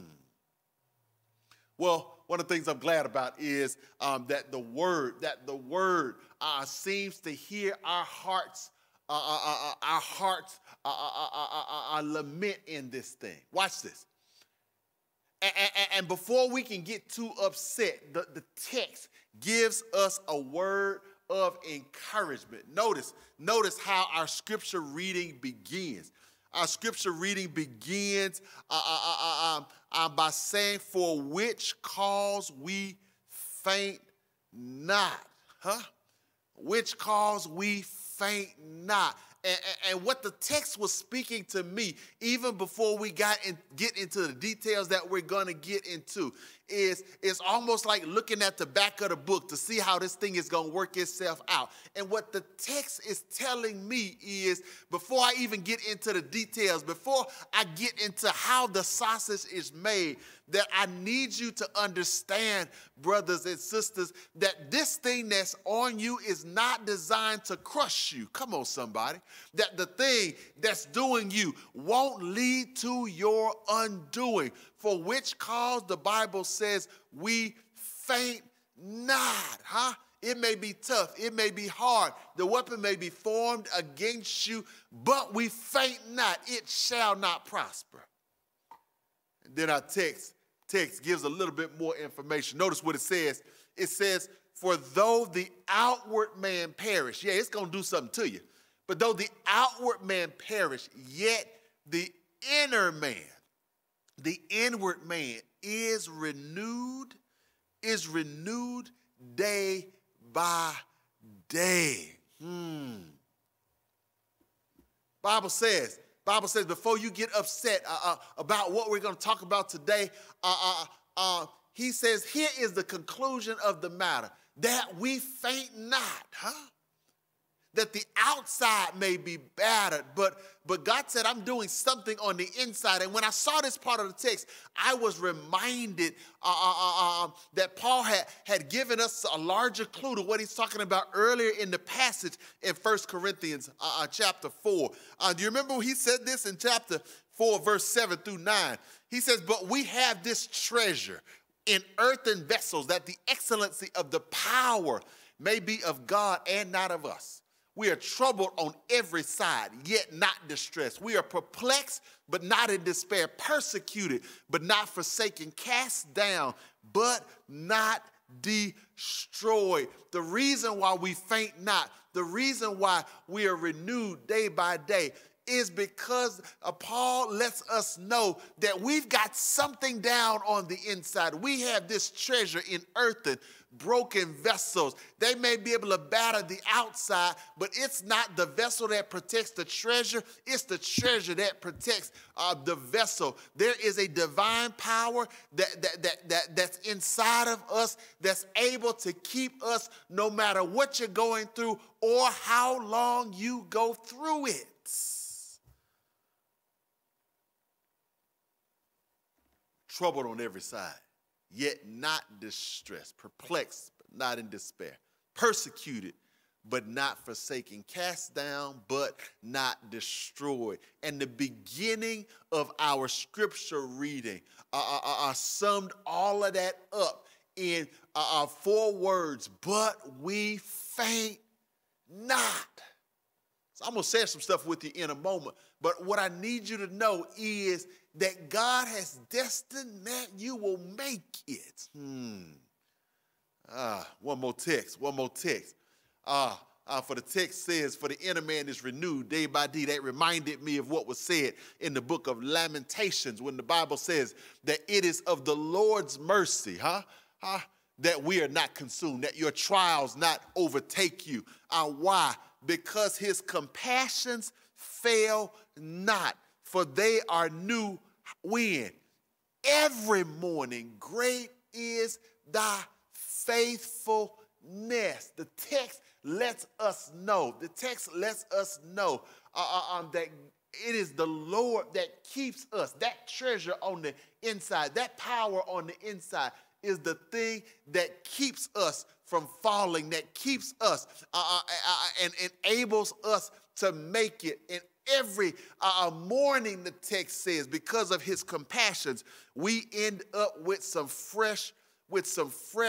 Speaker 3: Well, one of the things I'm glad about is um, that the word, that the word uh, seems to hear our hearts, uh, uh, uh, our hearts uh, uh, uh, uh, uh, lament in this thing. Watch this. And, and, and before we can get too upset, the, the text gives us a word of encouragement. Notice, notice how our scripture reading begins. Our scripture reading begins uh, uh, uh, uh, uh, by saying, for which cause we faint not. Huh? Which cause we faint not. And, and, and what the text was speaking to me, even before we got in, get into the details that we're going to get into, is, is almost like looking at the back of the book to see how this thing is going to work itself out. And what the text is telling me is, before I even get into the details, before I get into how the sausage is made, that I need you to understand, brothers and sisters, that this thing that's on you is not designed to crush you. Come on, somebody. That the thing that's doing you won't lead to your undoing. For which cause the Bible says we faint not, huh? It may be tough. It may be hard. The weapon may be formed against you, but we faint not. It shall not prosper. And then our text, text gives a little bit more information. Notice what it says. It says, for though the outward man perish, yeah, it's going to do something to you. But though the outward man perish, yet the inner man, the inward man is renewed, is renewed day by day. Hmm. Bible says, Bible says before you get upset uh, uh, about what we're going to talk about today, uh, uh, uh, he says, here is the conclusion of the matter, that we faint not, huh? That the outside may be battered, but, but God said, I'm doing something on the inside. And when I saw this part of the text, I was reminded uh, uh, uh, that Paul had, had given us a larger clue to what he's talking about earlier in the passage in First Corinthians uh, uh, chapter four. Uh, do you remember when he said this in chapter four, verse seven through nine? He says, but we have this treasure in earthen vessels, that the excellency of the power may be of God and not of us. We are troubled on every side, yet not distressed. We are perplexed, but not in despair. Persecuted, but not forsaken. Cast down, but not destroyed. The reason why we faint not, the reason why we are renewed day by day, is because uh, Paul lets us know that we've got something down on the inside. We have this treasure in earthen, broken vessels. They may be able to batter the outside, but it's not the vessel that protects the treasure. It's the treasure that protects uh, the vessel. There is a divine power that, that, that, that, that's inside of us that's able to keep us no matter what you're going through or how long you go through it. Troubled on every side, yet not distressed, perplexed, but not in despair, persecuted, but not forsaken, cast down, but not destroyed. And the beginning of our scripture reading uh, uh, uh, summed all of that up in uh, uh, four words, but we faint not. So I'm going to share some stuff with you in a moment, but what I need you to know is that God has destined that you will make it. Hmm. Ah, one more text, one more text. Ah, uh, for the text says, for the inner man is renewed day by day. That reminded me of what was said in the book of Lamentations when the Bible says that it is of the Lord's mercy, huh? huh? That we are not consumed, that your trials not overtake you. Uh, why? Because his compassions fail not, for they are new when? Every morning. Great is thy faithfulness. The text lets us know, the text lets us know uh, uh, um, that it is the Lord that keeps us. That treasure on the inside, that power on the inside is the thing that keeps us from falling, that keeps us uh, uh, uh, and enables us to make it. And every uh, morning, the text says, because of his compassions, we end up with some fresh, with some fresh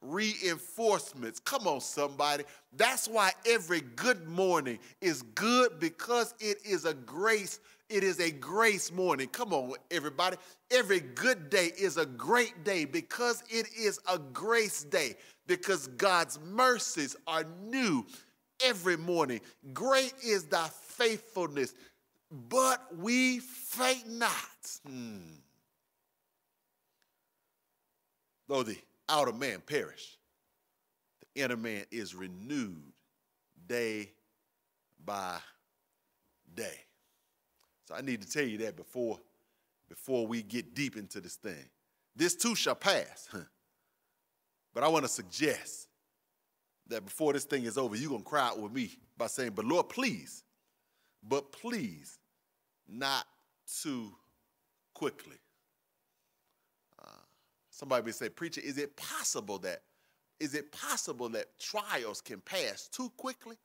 Speaker 3: reinforcements. Come on, somebody. That's why every good morning is good, because it is a grace. It is a grace morning. Come on, everybody. Every good day is a great day because it is a grace day, because God's mercies are new every morning. Great is thy faithfulness, but we faint not. Hmm. Though the outer man perish, the inner man is renewed day by day. So I need to tell you that before, before we get deep into this thing. This too shall pass. But I want to suggest that before this thing is over, you're going to cry out with me by saying, but Lord, please, but please, not too quickly. Uh, somebody may say, preacher, is it possible that, is it possible that trials can pass too quickly?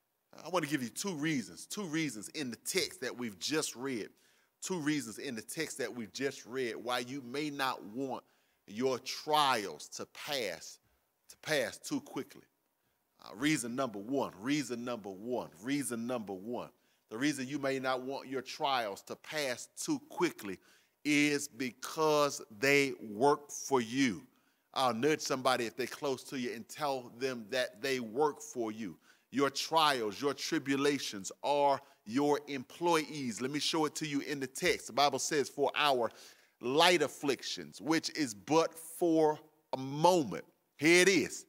Speaker 3: I want to give you two reasons, two reasons in the text that we've just read, two reasons in the text that we've just read why you may not want your trials to pass, to pass too quickly. Uh, reason number one, reason number one, reason number one. The reason you may not want your trials to pass too quickly is because they work for you. I'll nudge somebody if they're close to you and tell them that they work for you. Your trials, your tribulations are your employees. Let me show it to you in the text. The Bible says, for our light afflictions, which is but for a moment. Here it is.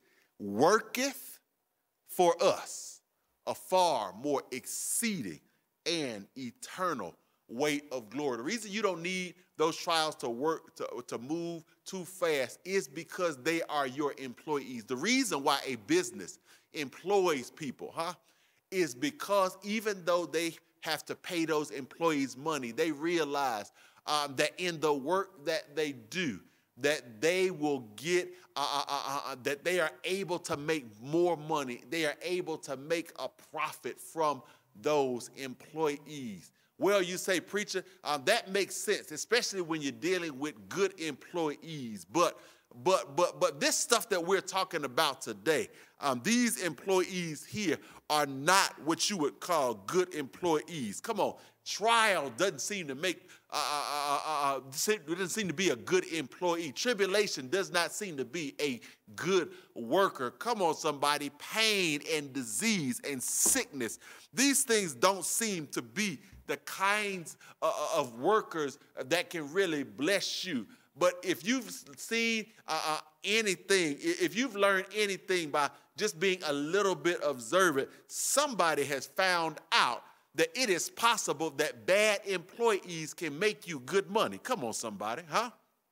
Speaker 3: Worketh for us a far more exceeding and eternal weight of glory. The reason you don't need those trials to work, to, to move too fast is because they are your employees. The reason why a business employs people, huh, is because even though they have to pay those employees money, they realize um, that in the work that they do, that they will get, uh, uh, uh, that they are able to make more money. They are able to make a profit from those employees. Well, you say, preacher, um, that makes sense, especially when you're dealing with good employees. But But but but this stuff that we're talking about today, um, these employees here are not what you would call good employees. Come on, trial doesn't seem to make uh, uh, uh, uh, doesn't seem to be a good employee. Tribulation does not seem to be a good worker. Come on, somebody. Pain and disease and sickness, these things don't seem to be the kinds uh, of workers that can really bless you. But if you've seen uh, uh, anything, if you've learned anything by just being a little bit observant, somebody has found out that it is possible that bad employees can make you good money. Come on, somebody, huh?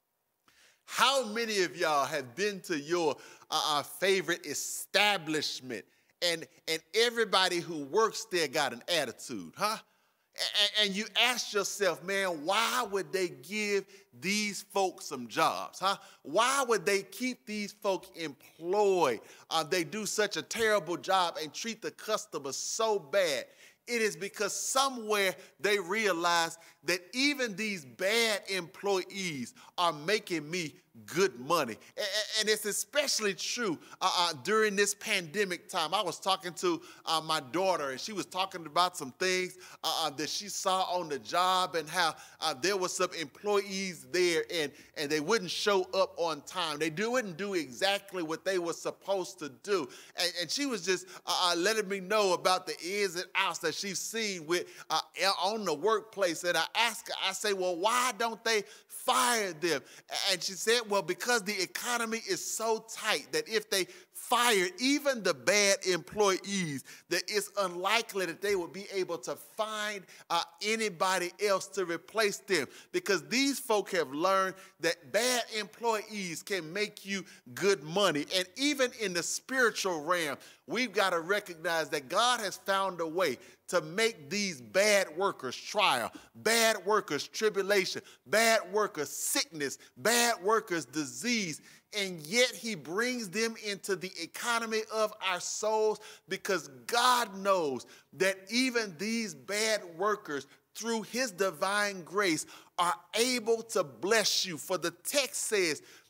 Speaker 3: How many of y'all have been to your uh, uh, favorite establishment and, and everybody who works there got an attitude, huh? And you ask yourself, man, why would they give these folks some jobs, huh? Why would they keep these folks employed? Uh, they do such a terrible job and treat the customers so bad. It is because somewhere they realize that even these bad employees are making me good money. And it's especially true uh, uh, during this pandemic time. I was talking to uh, my daughter, and she was talking about some things uh, uh, that she saw on the job and how uh, there were some employees there and, and they wouldn't show up on time. They do, wouldn't do exactly what they were supposed to do. And, and she was just uh, uh, letting me know about the ins and outs that she's seen with uh, on the workplace. And I asked her, I say, well, why don't they fire them? And she said, well, because the economy is so tight that if they fired even the bad employees, that it's unlikely that they would be able to find uh, anybody else to replace them, because these folk have learned that bad employees can make you good money. And even in the spiritual realm, we've got to recognize that God has found a way to make these bad workers trial, bad workers tribulation, bad workers sickness, bad workers disease, and yet he brings them into the economy of our souls, because God knows that even these bad workers, through his divine grace, are able to bless you. For the text says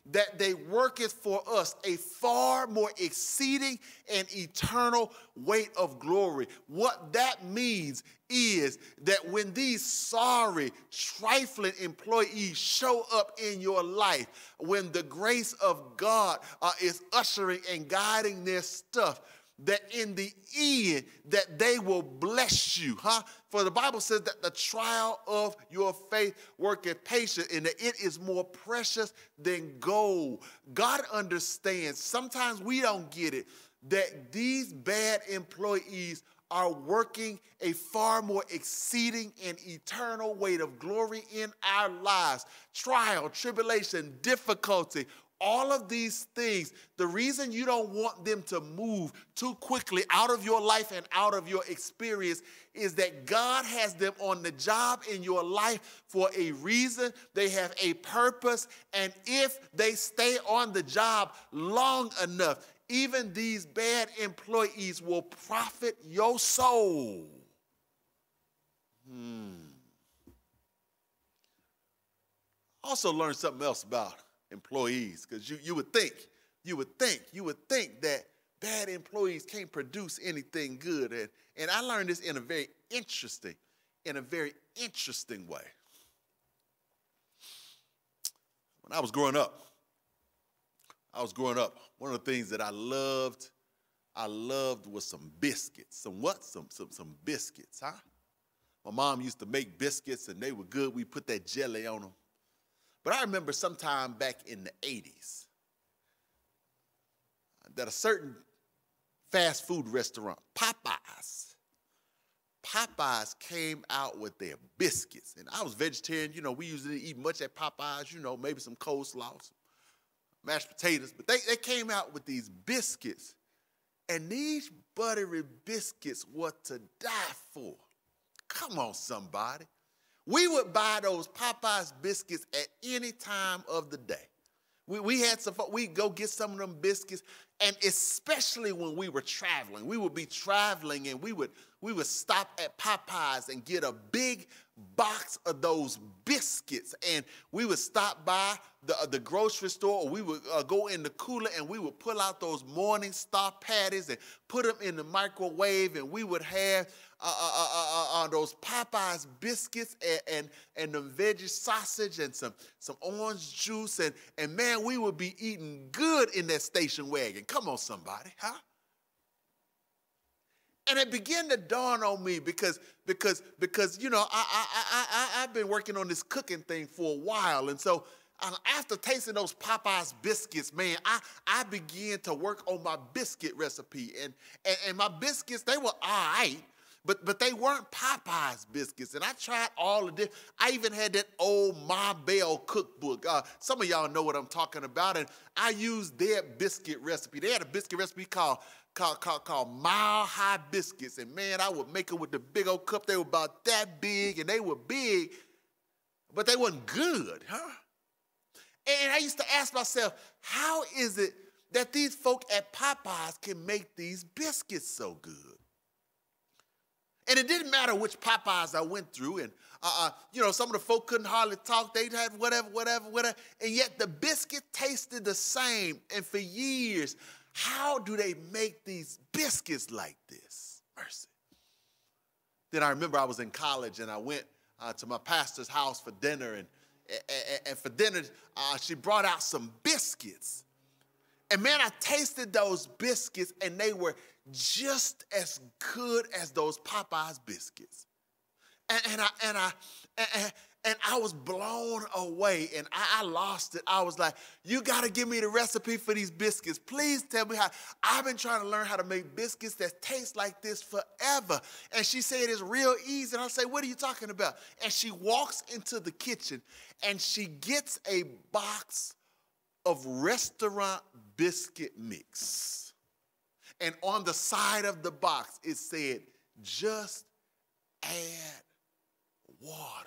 Speaker 3: that they worketh for us a far more exceeding and eternal weight of glory. What that means is that when these sorry, trifling employees show up in your life, when the grace of God uh, is ushering and guiding their stuff, that in the end, that they will bless you, huh? For the Bible says that the trial of your faith worketh patience, and that it is more precious than gold. God understands, sometimes we don't get it, that these bad employees are working a far more exceeding and eternal weight of glory in our lives. Trial, tribulation, difficulty, all of these things, the reason you don't want them to move too quickly out of your life and out of your experience is that God has them on the job in your life for a reason. They have a purpose, and if they stay on the job long enough, even these bad employees will profit your soul. Hmm. Also learned something else about employees, because you, you would think, you would think, you would think that bad employees can't produce anything good. And, and I learned this in a very interesting, in a very interesting way. When I was growing up, I was growing up, one of the things that I loved, I loved was some biscuits. Some what? Some, some, some biscuits, huh? My mom used to make biscuits, and they were good. We put that jelly on them. But I remember sometime back in the eighties that a certain fast food restaurant, Popeyes, Popeyes came out with their biscuits. And I was vegetarian. You know, we usually eat much at Popeyes, you know, maybe some coleslaw, some mashed potatoes. But they, they came out with these biscuits. And these buttery biscuits were to die for. Come on, somebody. We would buy those Popeyes biscuits at any time of the day. We, we had some, we'd go get some of them biscuits, and especially when we were traveling. We would be traveling, and we would, we would stop at Popeyes and get a big box of those biscuits, and we would stop by the, uh, the grocery store, or we would uh, go in the cooler, and we would pull out those Morning Star patties and put them in the microwave, and we would have uh, uh, uh, uh, those Popeyes biscuits and, and, and the veggie sausage and some, some orange juice, and, and man, we would be eating good in that station wagon. Come on, somebody, huh? And it began to dawn on me because, because, because you know, I, I, I, I, I've been working on this cooking thing for a while. And so uh, after tasting those Popeyes biscuits, man, I, I began to work on my biscuit recipe. And, and, and my biscuits, they were all right, but, but they weren't Popeyes biscuits. And I tried all of this. I even had that old Ma Bell cookbook. Uh, some of y'all know what I'm talking about. And I used their biscuit recipe. They had a biscuit recipe called Called, called, called Mile High Biscuits. And man, I would make them with the big old cup. They were about that big, and they were big, but they wasn't good, huh? And I used to ask myself, how is it that these folk at Popeyes can make these biscuits so good? And it didn't matter which Popeyes I went through. And, uh, uh, you know, some of the folk couldn't hardly talk. They'd have whatever, whatever, whatever. And yet the biscuit tasted the same. And for years, how do they make these biscuits like this? Mercy. Then I remember I was in college, and I went uh, to my pastor's house for dinner. And, and, and for dinner, uh, she brought out some biscuits. And man, I tasted those biscuits, and they were just as good as those Popeyes biscuits. And, and, I, and, I, and, and I was blown away, and I, I lost it. I was like, you got to give me the recipe for these biscuits. Please tell me how. I've been trying to learn how to make biscuits that taste like this forever. And she said it's real easy. And I say, what are you talking about? And she walks into the kitchen, and she gets a box of restaurant biscuit mix. And on the side of the box, it said, just add water.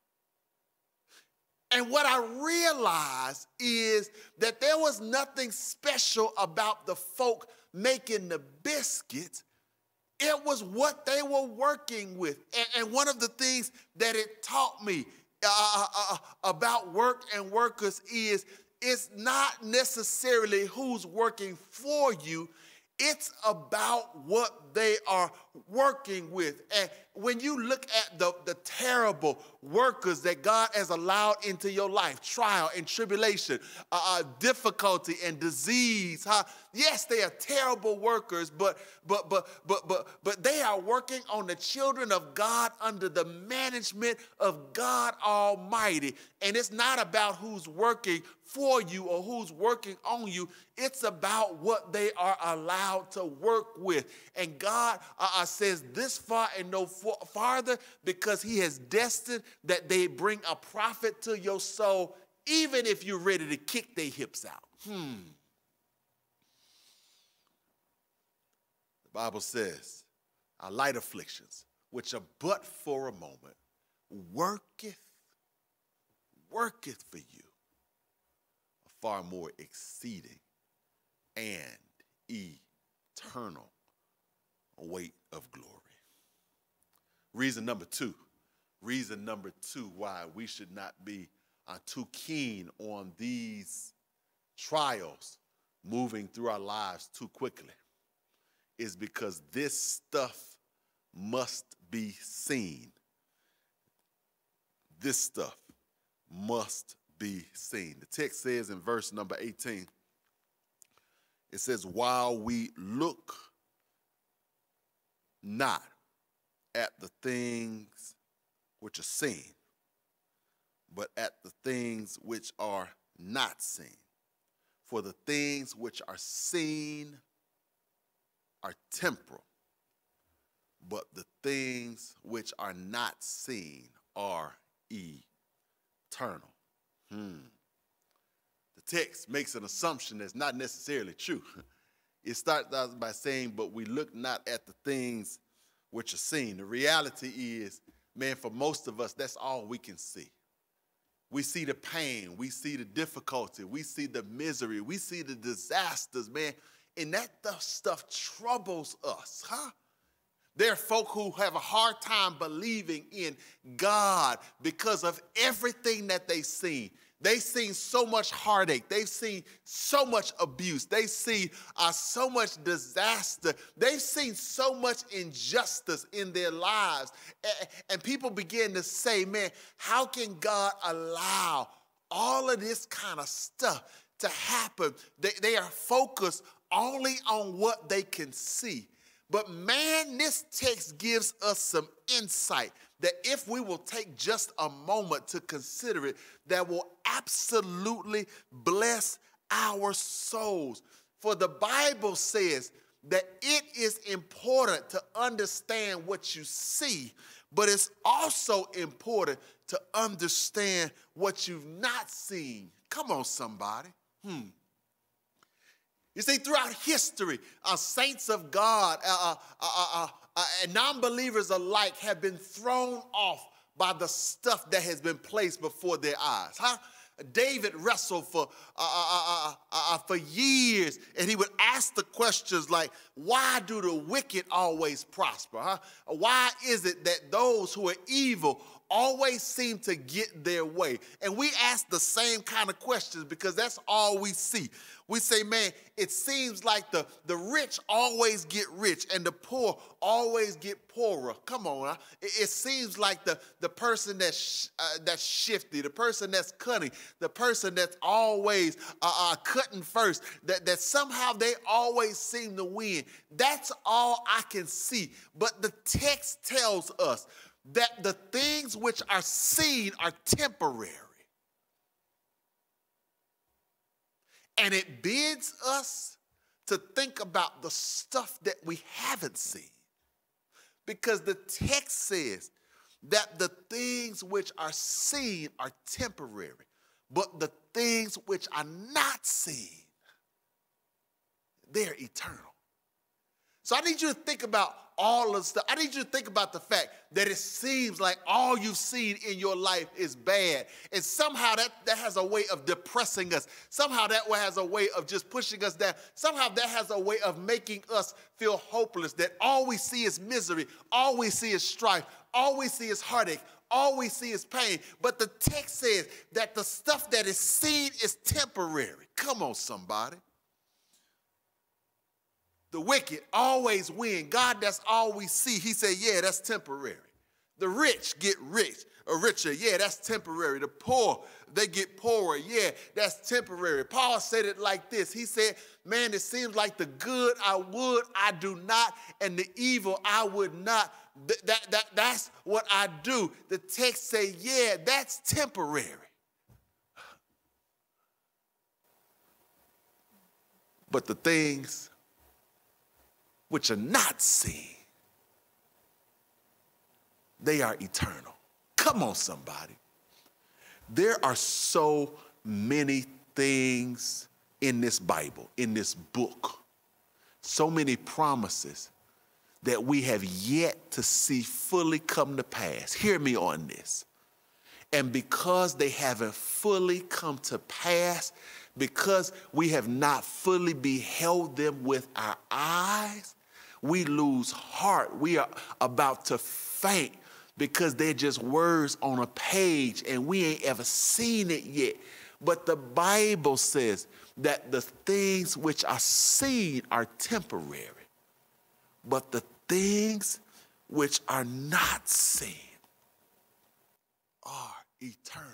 Speaker 3: And what I realized is that there was nothing special about the folk making the biscuits. It was what they were working with. And, and one of the things that it taught me uh, uh, about work and workers is it's not necessarily who's working for you. It's about what they are working with. And when you look at the, the terrible workers that God has allowed into your life, trial and tribulation, uh, uh, difficulty and disease, huh? Yes, they are terrible workers, but but but but but but they are working on the children of God under the management of God Almighty. And it's not about who's working for you or who's working on you. It's about what they are allowed to work with. And God uh, says this far and no farther, because he has destined that they bring a profit to your soul, even if you're ready to kick their hips out. Hmm. The Bible says, our light afflictions, which are but for a moment, worketh, worketh for you a far more exceeding and eternal weight of glory. Reason number two, reason number two why we should not be uh, too keen on these trials moving through our lives too quickly is because this stuff must be seen. This stuff must be seen. The text says in verse number eighteen, it says, while we look not at the things which are seen, but at the things which are not seen. For the things which are seen are temporal, but the things which are not seen are eternal. Hmm. The text makes an assumption that's not necessarily true. It starts out by saying, but we look not at the things which are seen. The reality is, man, for most of us, that's all we can see. We see the pain, we see the difficulty, we see the misery, we see the disasters, man, and that stuff troubles us, huh? There are folk who have a hard time believing in God because of everything that they've seen. They've seen so much heartache. They've seen so much abuse. They've seen uh, so much disaster. They've seen so much injustice in their lives. And, and people begin to say, man, how can God allow all of this kind of stuff to happen? They, they are focused only on what they can see. But man, this text gives us some insight that if we will take just a moment to consider it, that will absolutely bless our souls. For the Bible says that it is important to understand what you see, but it's also important to understand what you've not seen. Come on, somebody. Hmm. You see, throughout history, uh, saints of God uh, uh, uh, uh, uh, and non-believers alike have been thrown off by the stuff that has been placed before their eyes. Huh? David wrestled for, uh, uh, uh, uh, for years, and he would ask the questions like, why do the wicked always prosper? Huh? Why is it that those who are evil always seem to get their way? And we ask the same kind of questions because that's all we see. We say, man, it seems like the, the rich always get rich and the poor always get poorer. Come on, huh? it, it seems like the, the person that's, uh, that's shifty, the person that's cunning, the person that's always uh, uh, cutting first, that, that somehow they always seem to win. That's all I can see. But the text tells us that the things which are seen are temporary. And it bids us to think about the stuff that we haven't seen. Because the text says that the things which are seen are temporary, but the things which are not seen, they're eternal. So I need you to think about all of the stuff. I need you to think about the fact that it seems like all you've seen in your life is bad. And somehow that, that has a way of depressing us. Somehow that has a way of just pushing us down. Somehow that has a way of making us feel hopeless, that all we see is misery. All we see is strife. all we see is heartache, all we see is pain. But the text says that the stuff that is seen is temporary. Come on, somebody. The wicked always win. God, that's all we see. He said, yeah, that's temporary. The rich get rich or richer. Yeah, that's temporary. The poor, they get poorer. Yeah, that's temporary. Paul said it like this. He said, man, it seems like the good I would, I do not, and the evil I would not. Th- that, that, that's what I do. The text say, yeah, that's temporary. But the things which are not seen, they are eternal. Come on, somebody. There are so many things in this Bible, in this book, so many promises that we have yet to see fully come to pass. Hear me on this. And because they haven't fully come to pass, because we have not fully beheld them with our eyes, we lose heart. We are about to faint because they're just words on a page and we ain't ever seen it yet. But the Bible says that the things which are seen are temporary, but the things which are not seen are eternal.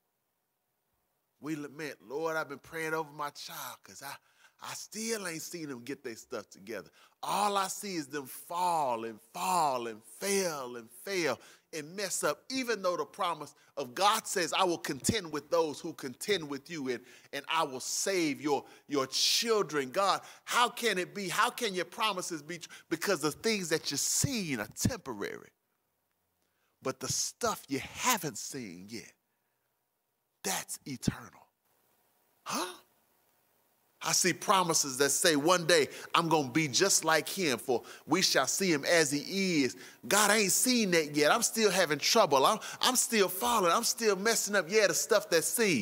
Speaker 3: We lament, Lord, I've been praying over my child because I, I still ain't seen them get their stuff together. All I see is them fall and fall and fail and fail and mess up, even though the promise of God says, I will contend with those who contend with you and, and I will save your, your children. God, how can it be? How can your promises be true? Because the things that you're seeing are temporary. But the stuff you haven't seen yet, that's eternal. Huh? I see promises that say one day I'm going to be just like him, for we shall see him as he is. God, I ain't seen that yet. I'm still having trouble. I'm, I'm still falling. I'm still messing up. Yeah, the stuff that's seen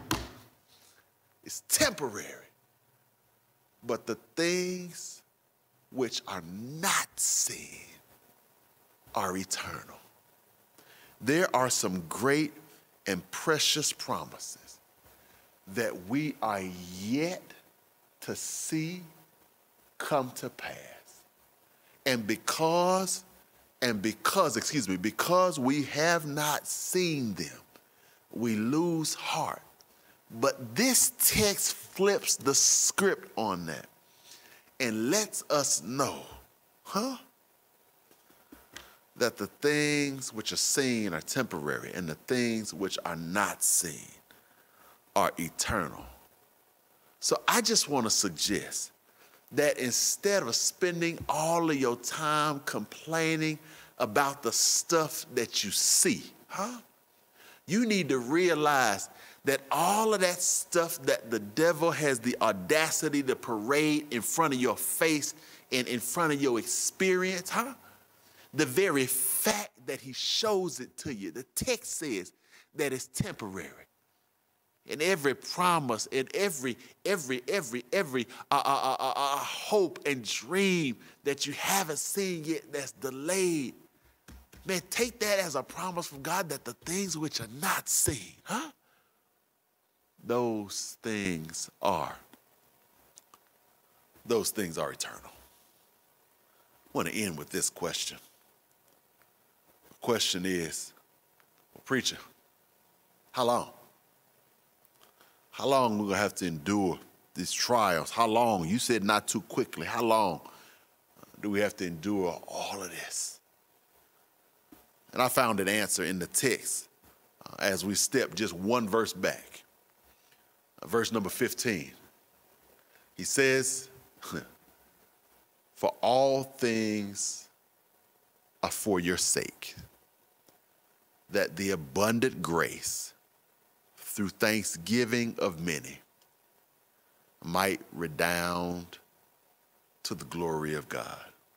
Speaker 3: is temporary. But the things which are not seen are eternal. There are some great and precious promises that we are yet to see come to pass. And because, and because, excuse me, because we have not seen them, we lose heart. But this text flips the script on that and lets us know, huh? That the things which are seen are temporary and the things which are not seen are eternal. So I just want to suggest that instead of spending all of your time complaining about the stuff that you see, huh? You need to realize that all of that stuff that the devil has the audacity to parade in front of your face and in front of your experience, huh? The very fact that he shows it to you, the text says that it's temporary. And every promise and every, every, every, every uh, uh, uh, uh, hope and dream that you haven't seen yet that's delayed, man, take that as a promise from God that the things which are not seen, huh? Those things are, those things are eternal. I want to end with this question. The question is, well, preacher, how long? How long we're going to have to endure these trials? How long? You said not too quickly. How long do we have to endure all of this? And I found an answer in the text uh, as we step just one verse back. Uh, verse number fifteen. He says, for all things are for your sake, that the abundant grace through thanksgiving of many might redound to the glory of God.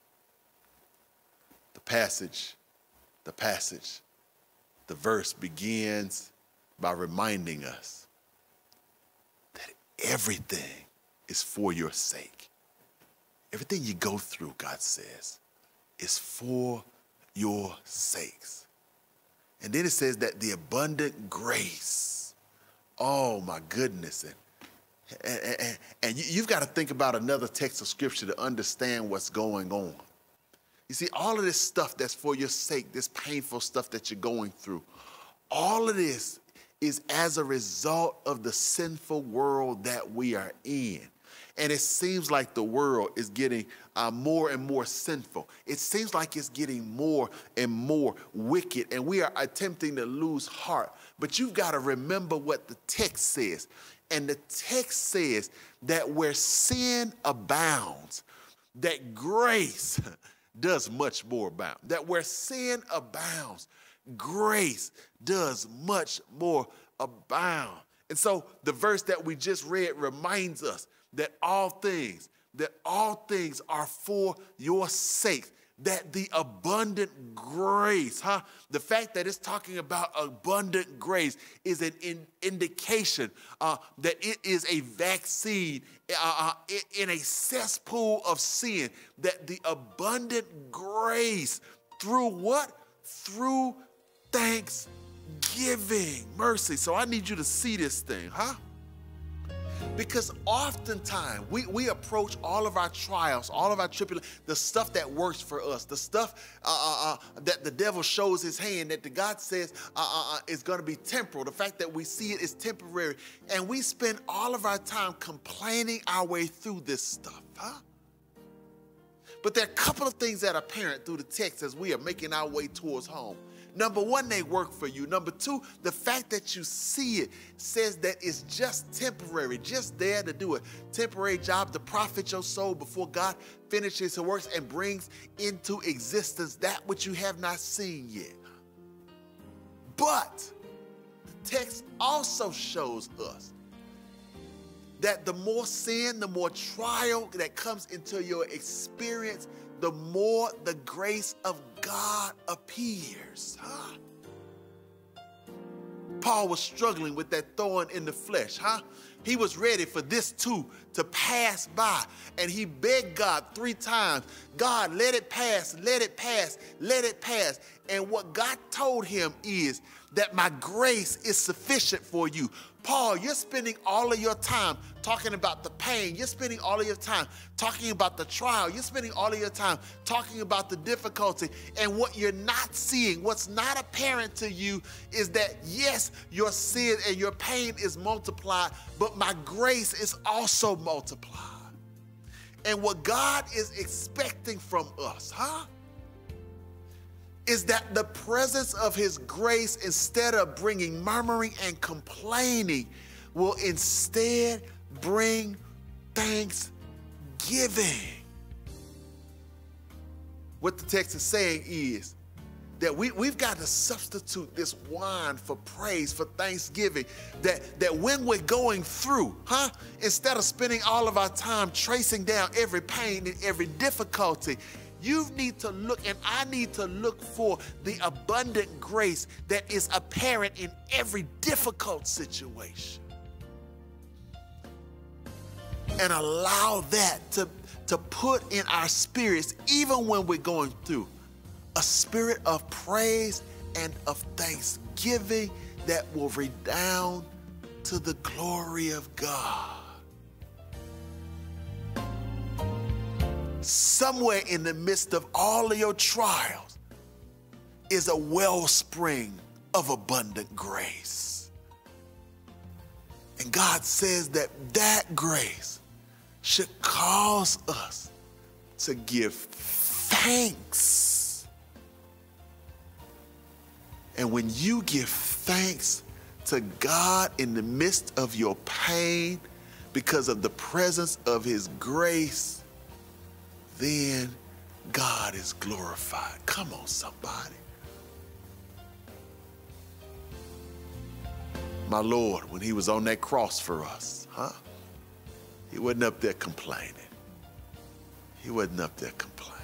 Speaker 3: The passage, the passage, the verse begins by reminding us that everything is for your sake. Everything you go through, God says, is for your sakes. And then it says that the abundant grace. Oh my goodness. And, and, and, and you, you've got to think about another text of scripture to understand what's going on. You see, all of this stuff that's for your sake, this painful stuff that you're going through, all of this is as a result of the sinful world that we are in. And it seems like the world is getting uh, more and more sinful. It seems like it's getting more and more wicked, and we are attempting to lose heart. But you've got to remember what the text says. And the text says that where sin abounds, that grace does much more abound. That where sin abounds, grace does much more abound. And so the verse that we just read reminds us that all things, that all things are for your sake, that the abundant grace, huh? The fact that it's talking about abundant grace is an in indication uh, that it is a vaccine uh, uh, in a cesspool of sin, that the abundant grace through what? Through thanksgiving, mercy. So I need you to see this thing, huh? Because oftentimes we, we approach all of our trials, all of our tribulations, the stuff that works for us, the stuff uh, uh, uh, that the devil shows his hand, that the God says uh, uh, uh, is going to be temporal. The fact that we see it is temporary. And we spend all of our time complaining our way through this stuff, huh? But there are a couple of things that are apparent through the text as we are making our way towards home. Number one, they work for you. Number two, the fact that you see it says that it's just temporary, just there to do a temporary job to profit your soul before God finishes his works and brings into existence that which you have not seen yet. But the text also shows us that the more sin, the more trial that comes into your experience, the more the grace of God appears. Huh? Paul was struggling with that thorn in the flesh, huh? He was ready for this too to pass by. And he begged God three times, God, let it pass, let it pass, let it pass. And what God told him is that my grace is sufficient for you. Paul, you're spending all of your time talking about the pain. You're spending all of your time talking about the trial. You're spending all of your time talking about the difficulty. And what you're not seeing, what's not apparent to you is that, yes, your sin and your pain is multiplied, but my grace is also multiplied. And what God is expecting from us, huh? is that the presence of his grace, instead of bringing murmuring and complaining, will instead bring thanksgiving. What the text is saying is that we, we've got to substitute this wine for praise, for thanksgiving, that, that when we're going through, huh, instead of spending all of our time tracing down every pain and every difficulty, you need to look, and I need to look for the abundant grace that is apparent in every difficult situation. And allow that to, to put in our spirits, even when we're going through, a spirit of praise and of thanksgiving that will redound to the glory of God. Somewhere in the midst of all of your trials is a wellspring of abundant grace. And God says that that grace should cause us to give thanks. And when you give thanks to God in the midst of your pain because of the presence of his grace, then God is glorified. Come on, somebody. My Lord, when he was on that cross for us, huh? He wasn't up there complaining. He wasn't up there complaining.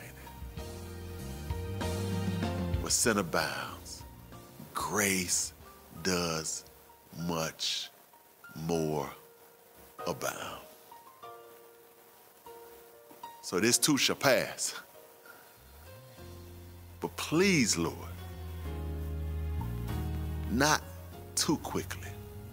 Speaker 3: Where sin abounds, grace does much more abound. So this too shall pass. But please, Lord, not too quickly,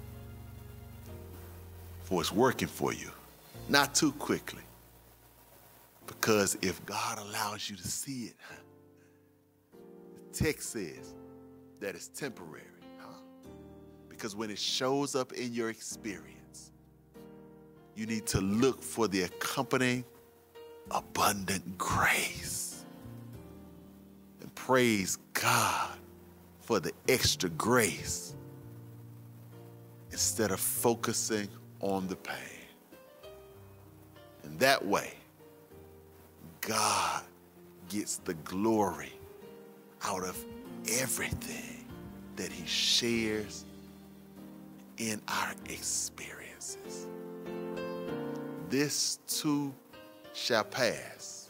Speaker 3: for it's working for you. Not too quickly, because if God allows you to see it, the text says that it's temporary, huh? Because when it shows up in your experience, you need to look for the accompanying abundant grace. And praise God for the extra grace instead of focusing on the pain. And that way, God gets the glory out of everything that he shares in our experiences. This too shall pass.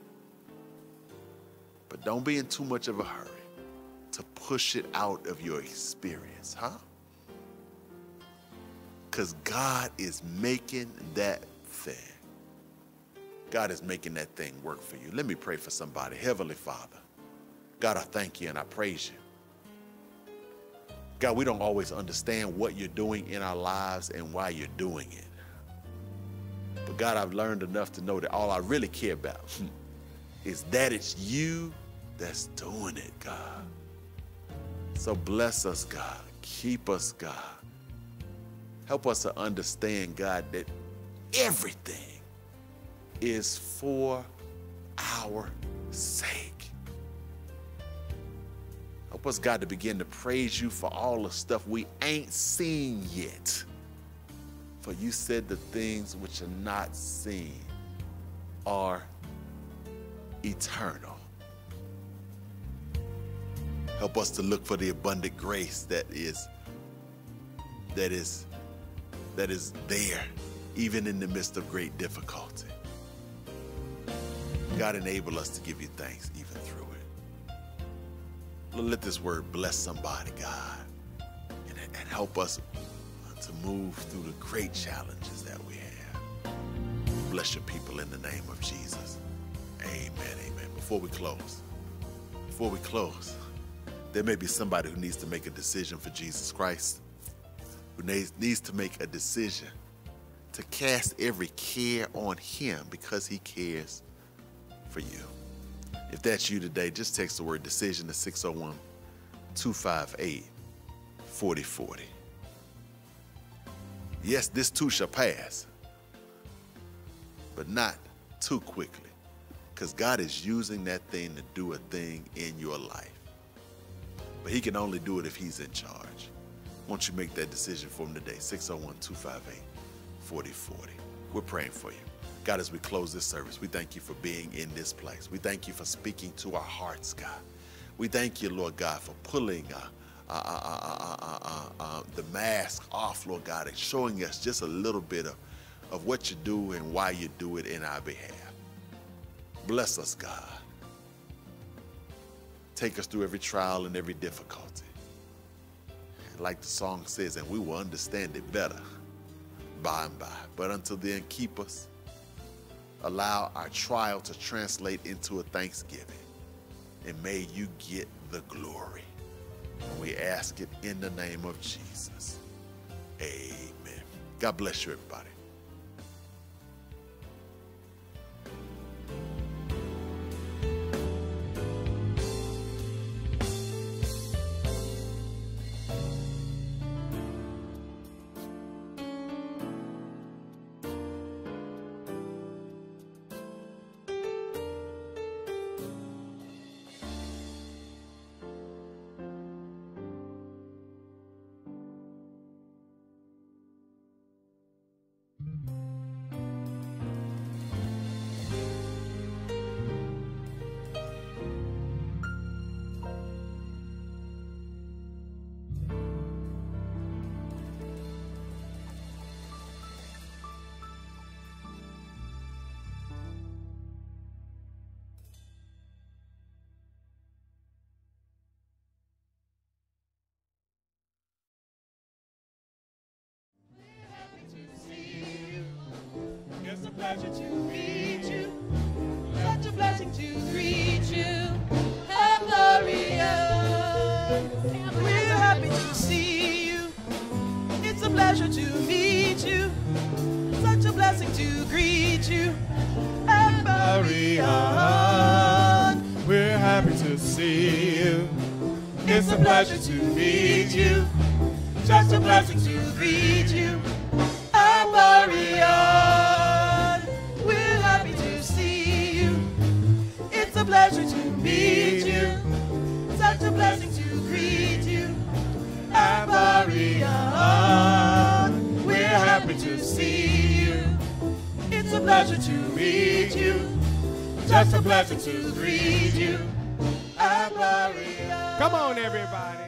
Speaker 3: But don't be in too much of a hurry to push it out of your experience, huh? Because God is making that thing. God is making that thing work for you. Let me pray for somebody. Heavenly Father, God, I thank you and I praise you. God, we don't always understand what you're doing in our lives and why you're doing it. But God, I've learned enough to know that all I really care about is that it's you that's doing it, God. So bless us, God. Keep us, God. Help us to understand, God, that everything is for our sake. Help us, God, to begin to praise you for all the stuff we ain't seen yet. For you said the things which are not seen are eternal. Help us to look for the abundant grace that is, that is, that is there, even in the midst of great difficulty. God, enable us to give you thanks even through it. Lord, let this word bless somebody, God, and, and help us to move through the great challenges that we have. Bless your people in the name of Jesus. Amen, amen. Before we close, before we close, there may be somebody who needs to make a decision for Jesus Christ, who needs, needs to make a decision to cast every care on him because he cares for you. If that's you today, just text the word decision to six oh one, two five eight, four oh four oh. Yes, this too shall pass, but not too quickly, because God is using that thing to do a thing in your life. But he can only do it if he's in charge. Won't you make that decision for him today? six oh one, two five eight, four oh four oh. We're praying for you. God, as we close this service, we thank you for being in this place. We thank you for speaking to our hearts, God. We thank you, Lord God, for pulling uh, uh, uh, uh, uh, uh, uh, the mask off, Lord God, and showing us just a little bit of, of what you do and why you do it in our behalf. Bless us, God. Take us through every trial and every difficulty. And like the song says, and we will understand it better by and by. But until then, keep us. Allow our trial to translate into a thanksgiving. And may you get the glory. And we ask it in the name of Jesus. Amen. God bless you, everybody.
Speaker 4: It's a pleasure to meet you. Such a blessing to greet you. Have
Speaker 9: pleasure to meet you. Such a blessing to greet you. And Berean,
Speaker 14: we're happy to see you. It's a pleasure to meet you. Just a blessing to greet you.
Speaker 9: And Berean, we're happy to see you. It's a pleasure to meet you. Such a blessing to greet you. And Berean, we're happy to see you. It's a pleasure to meet you. Just a blessing to greet you. And Berean.
Speaker 14: Come on, everybody.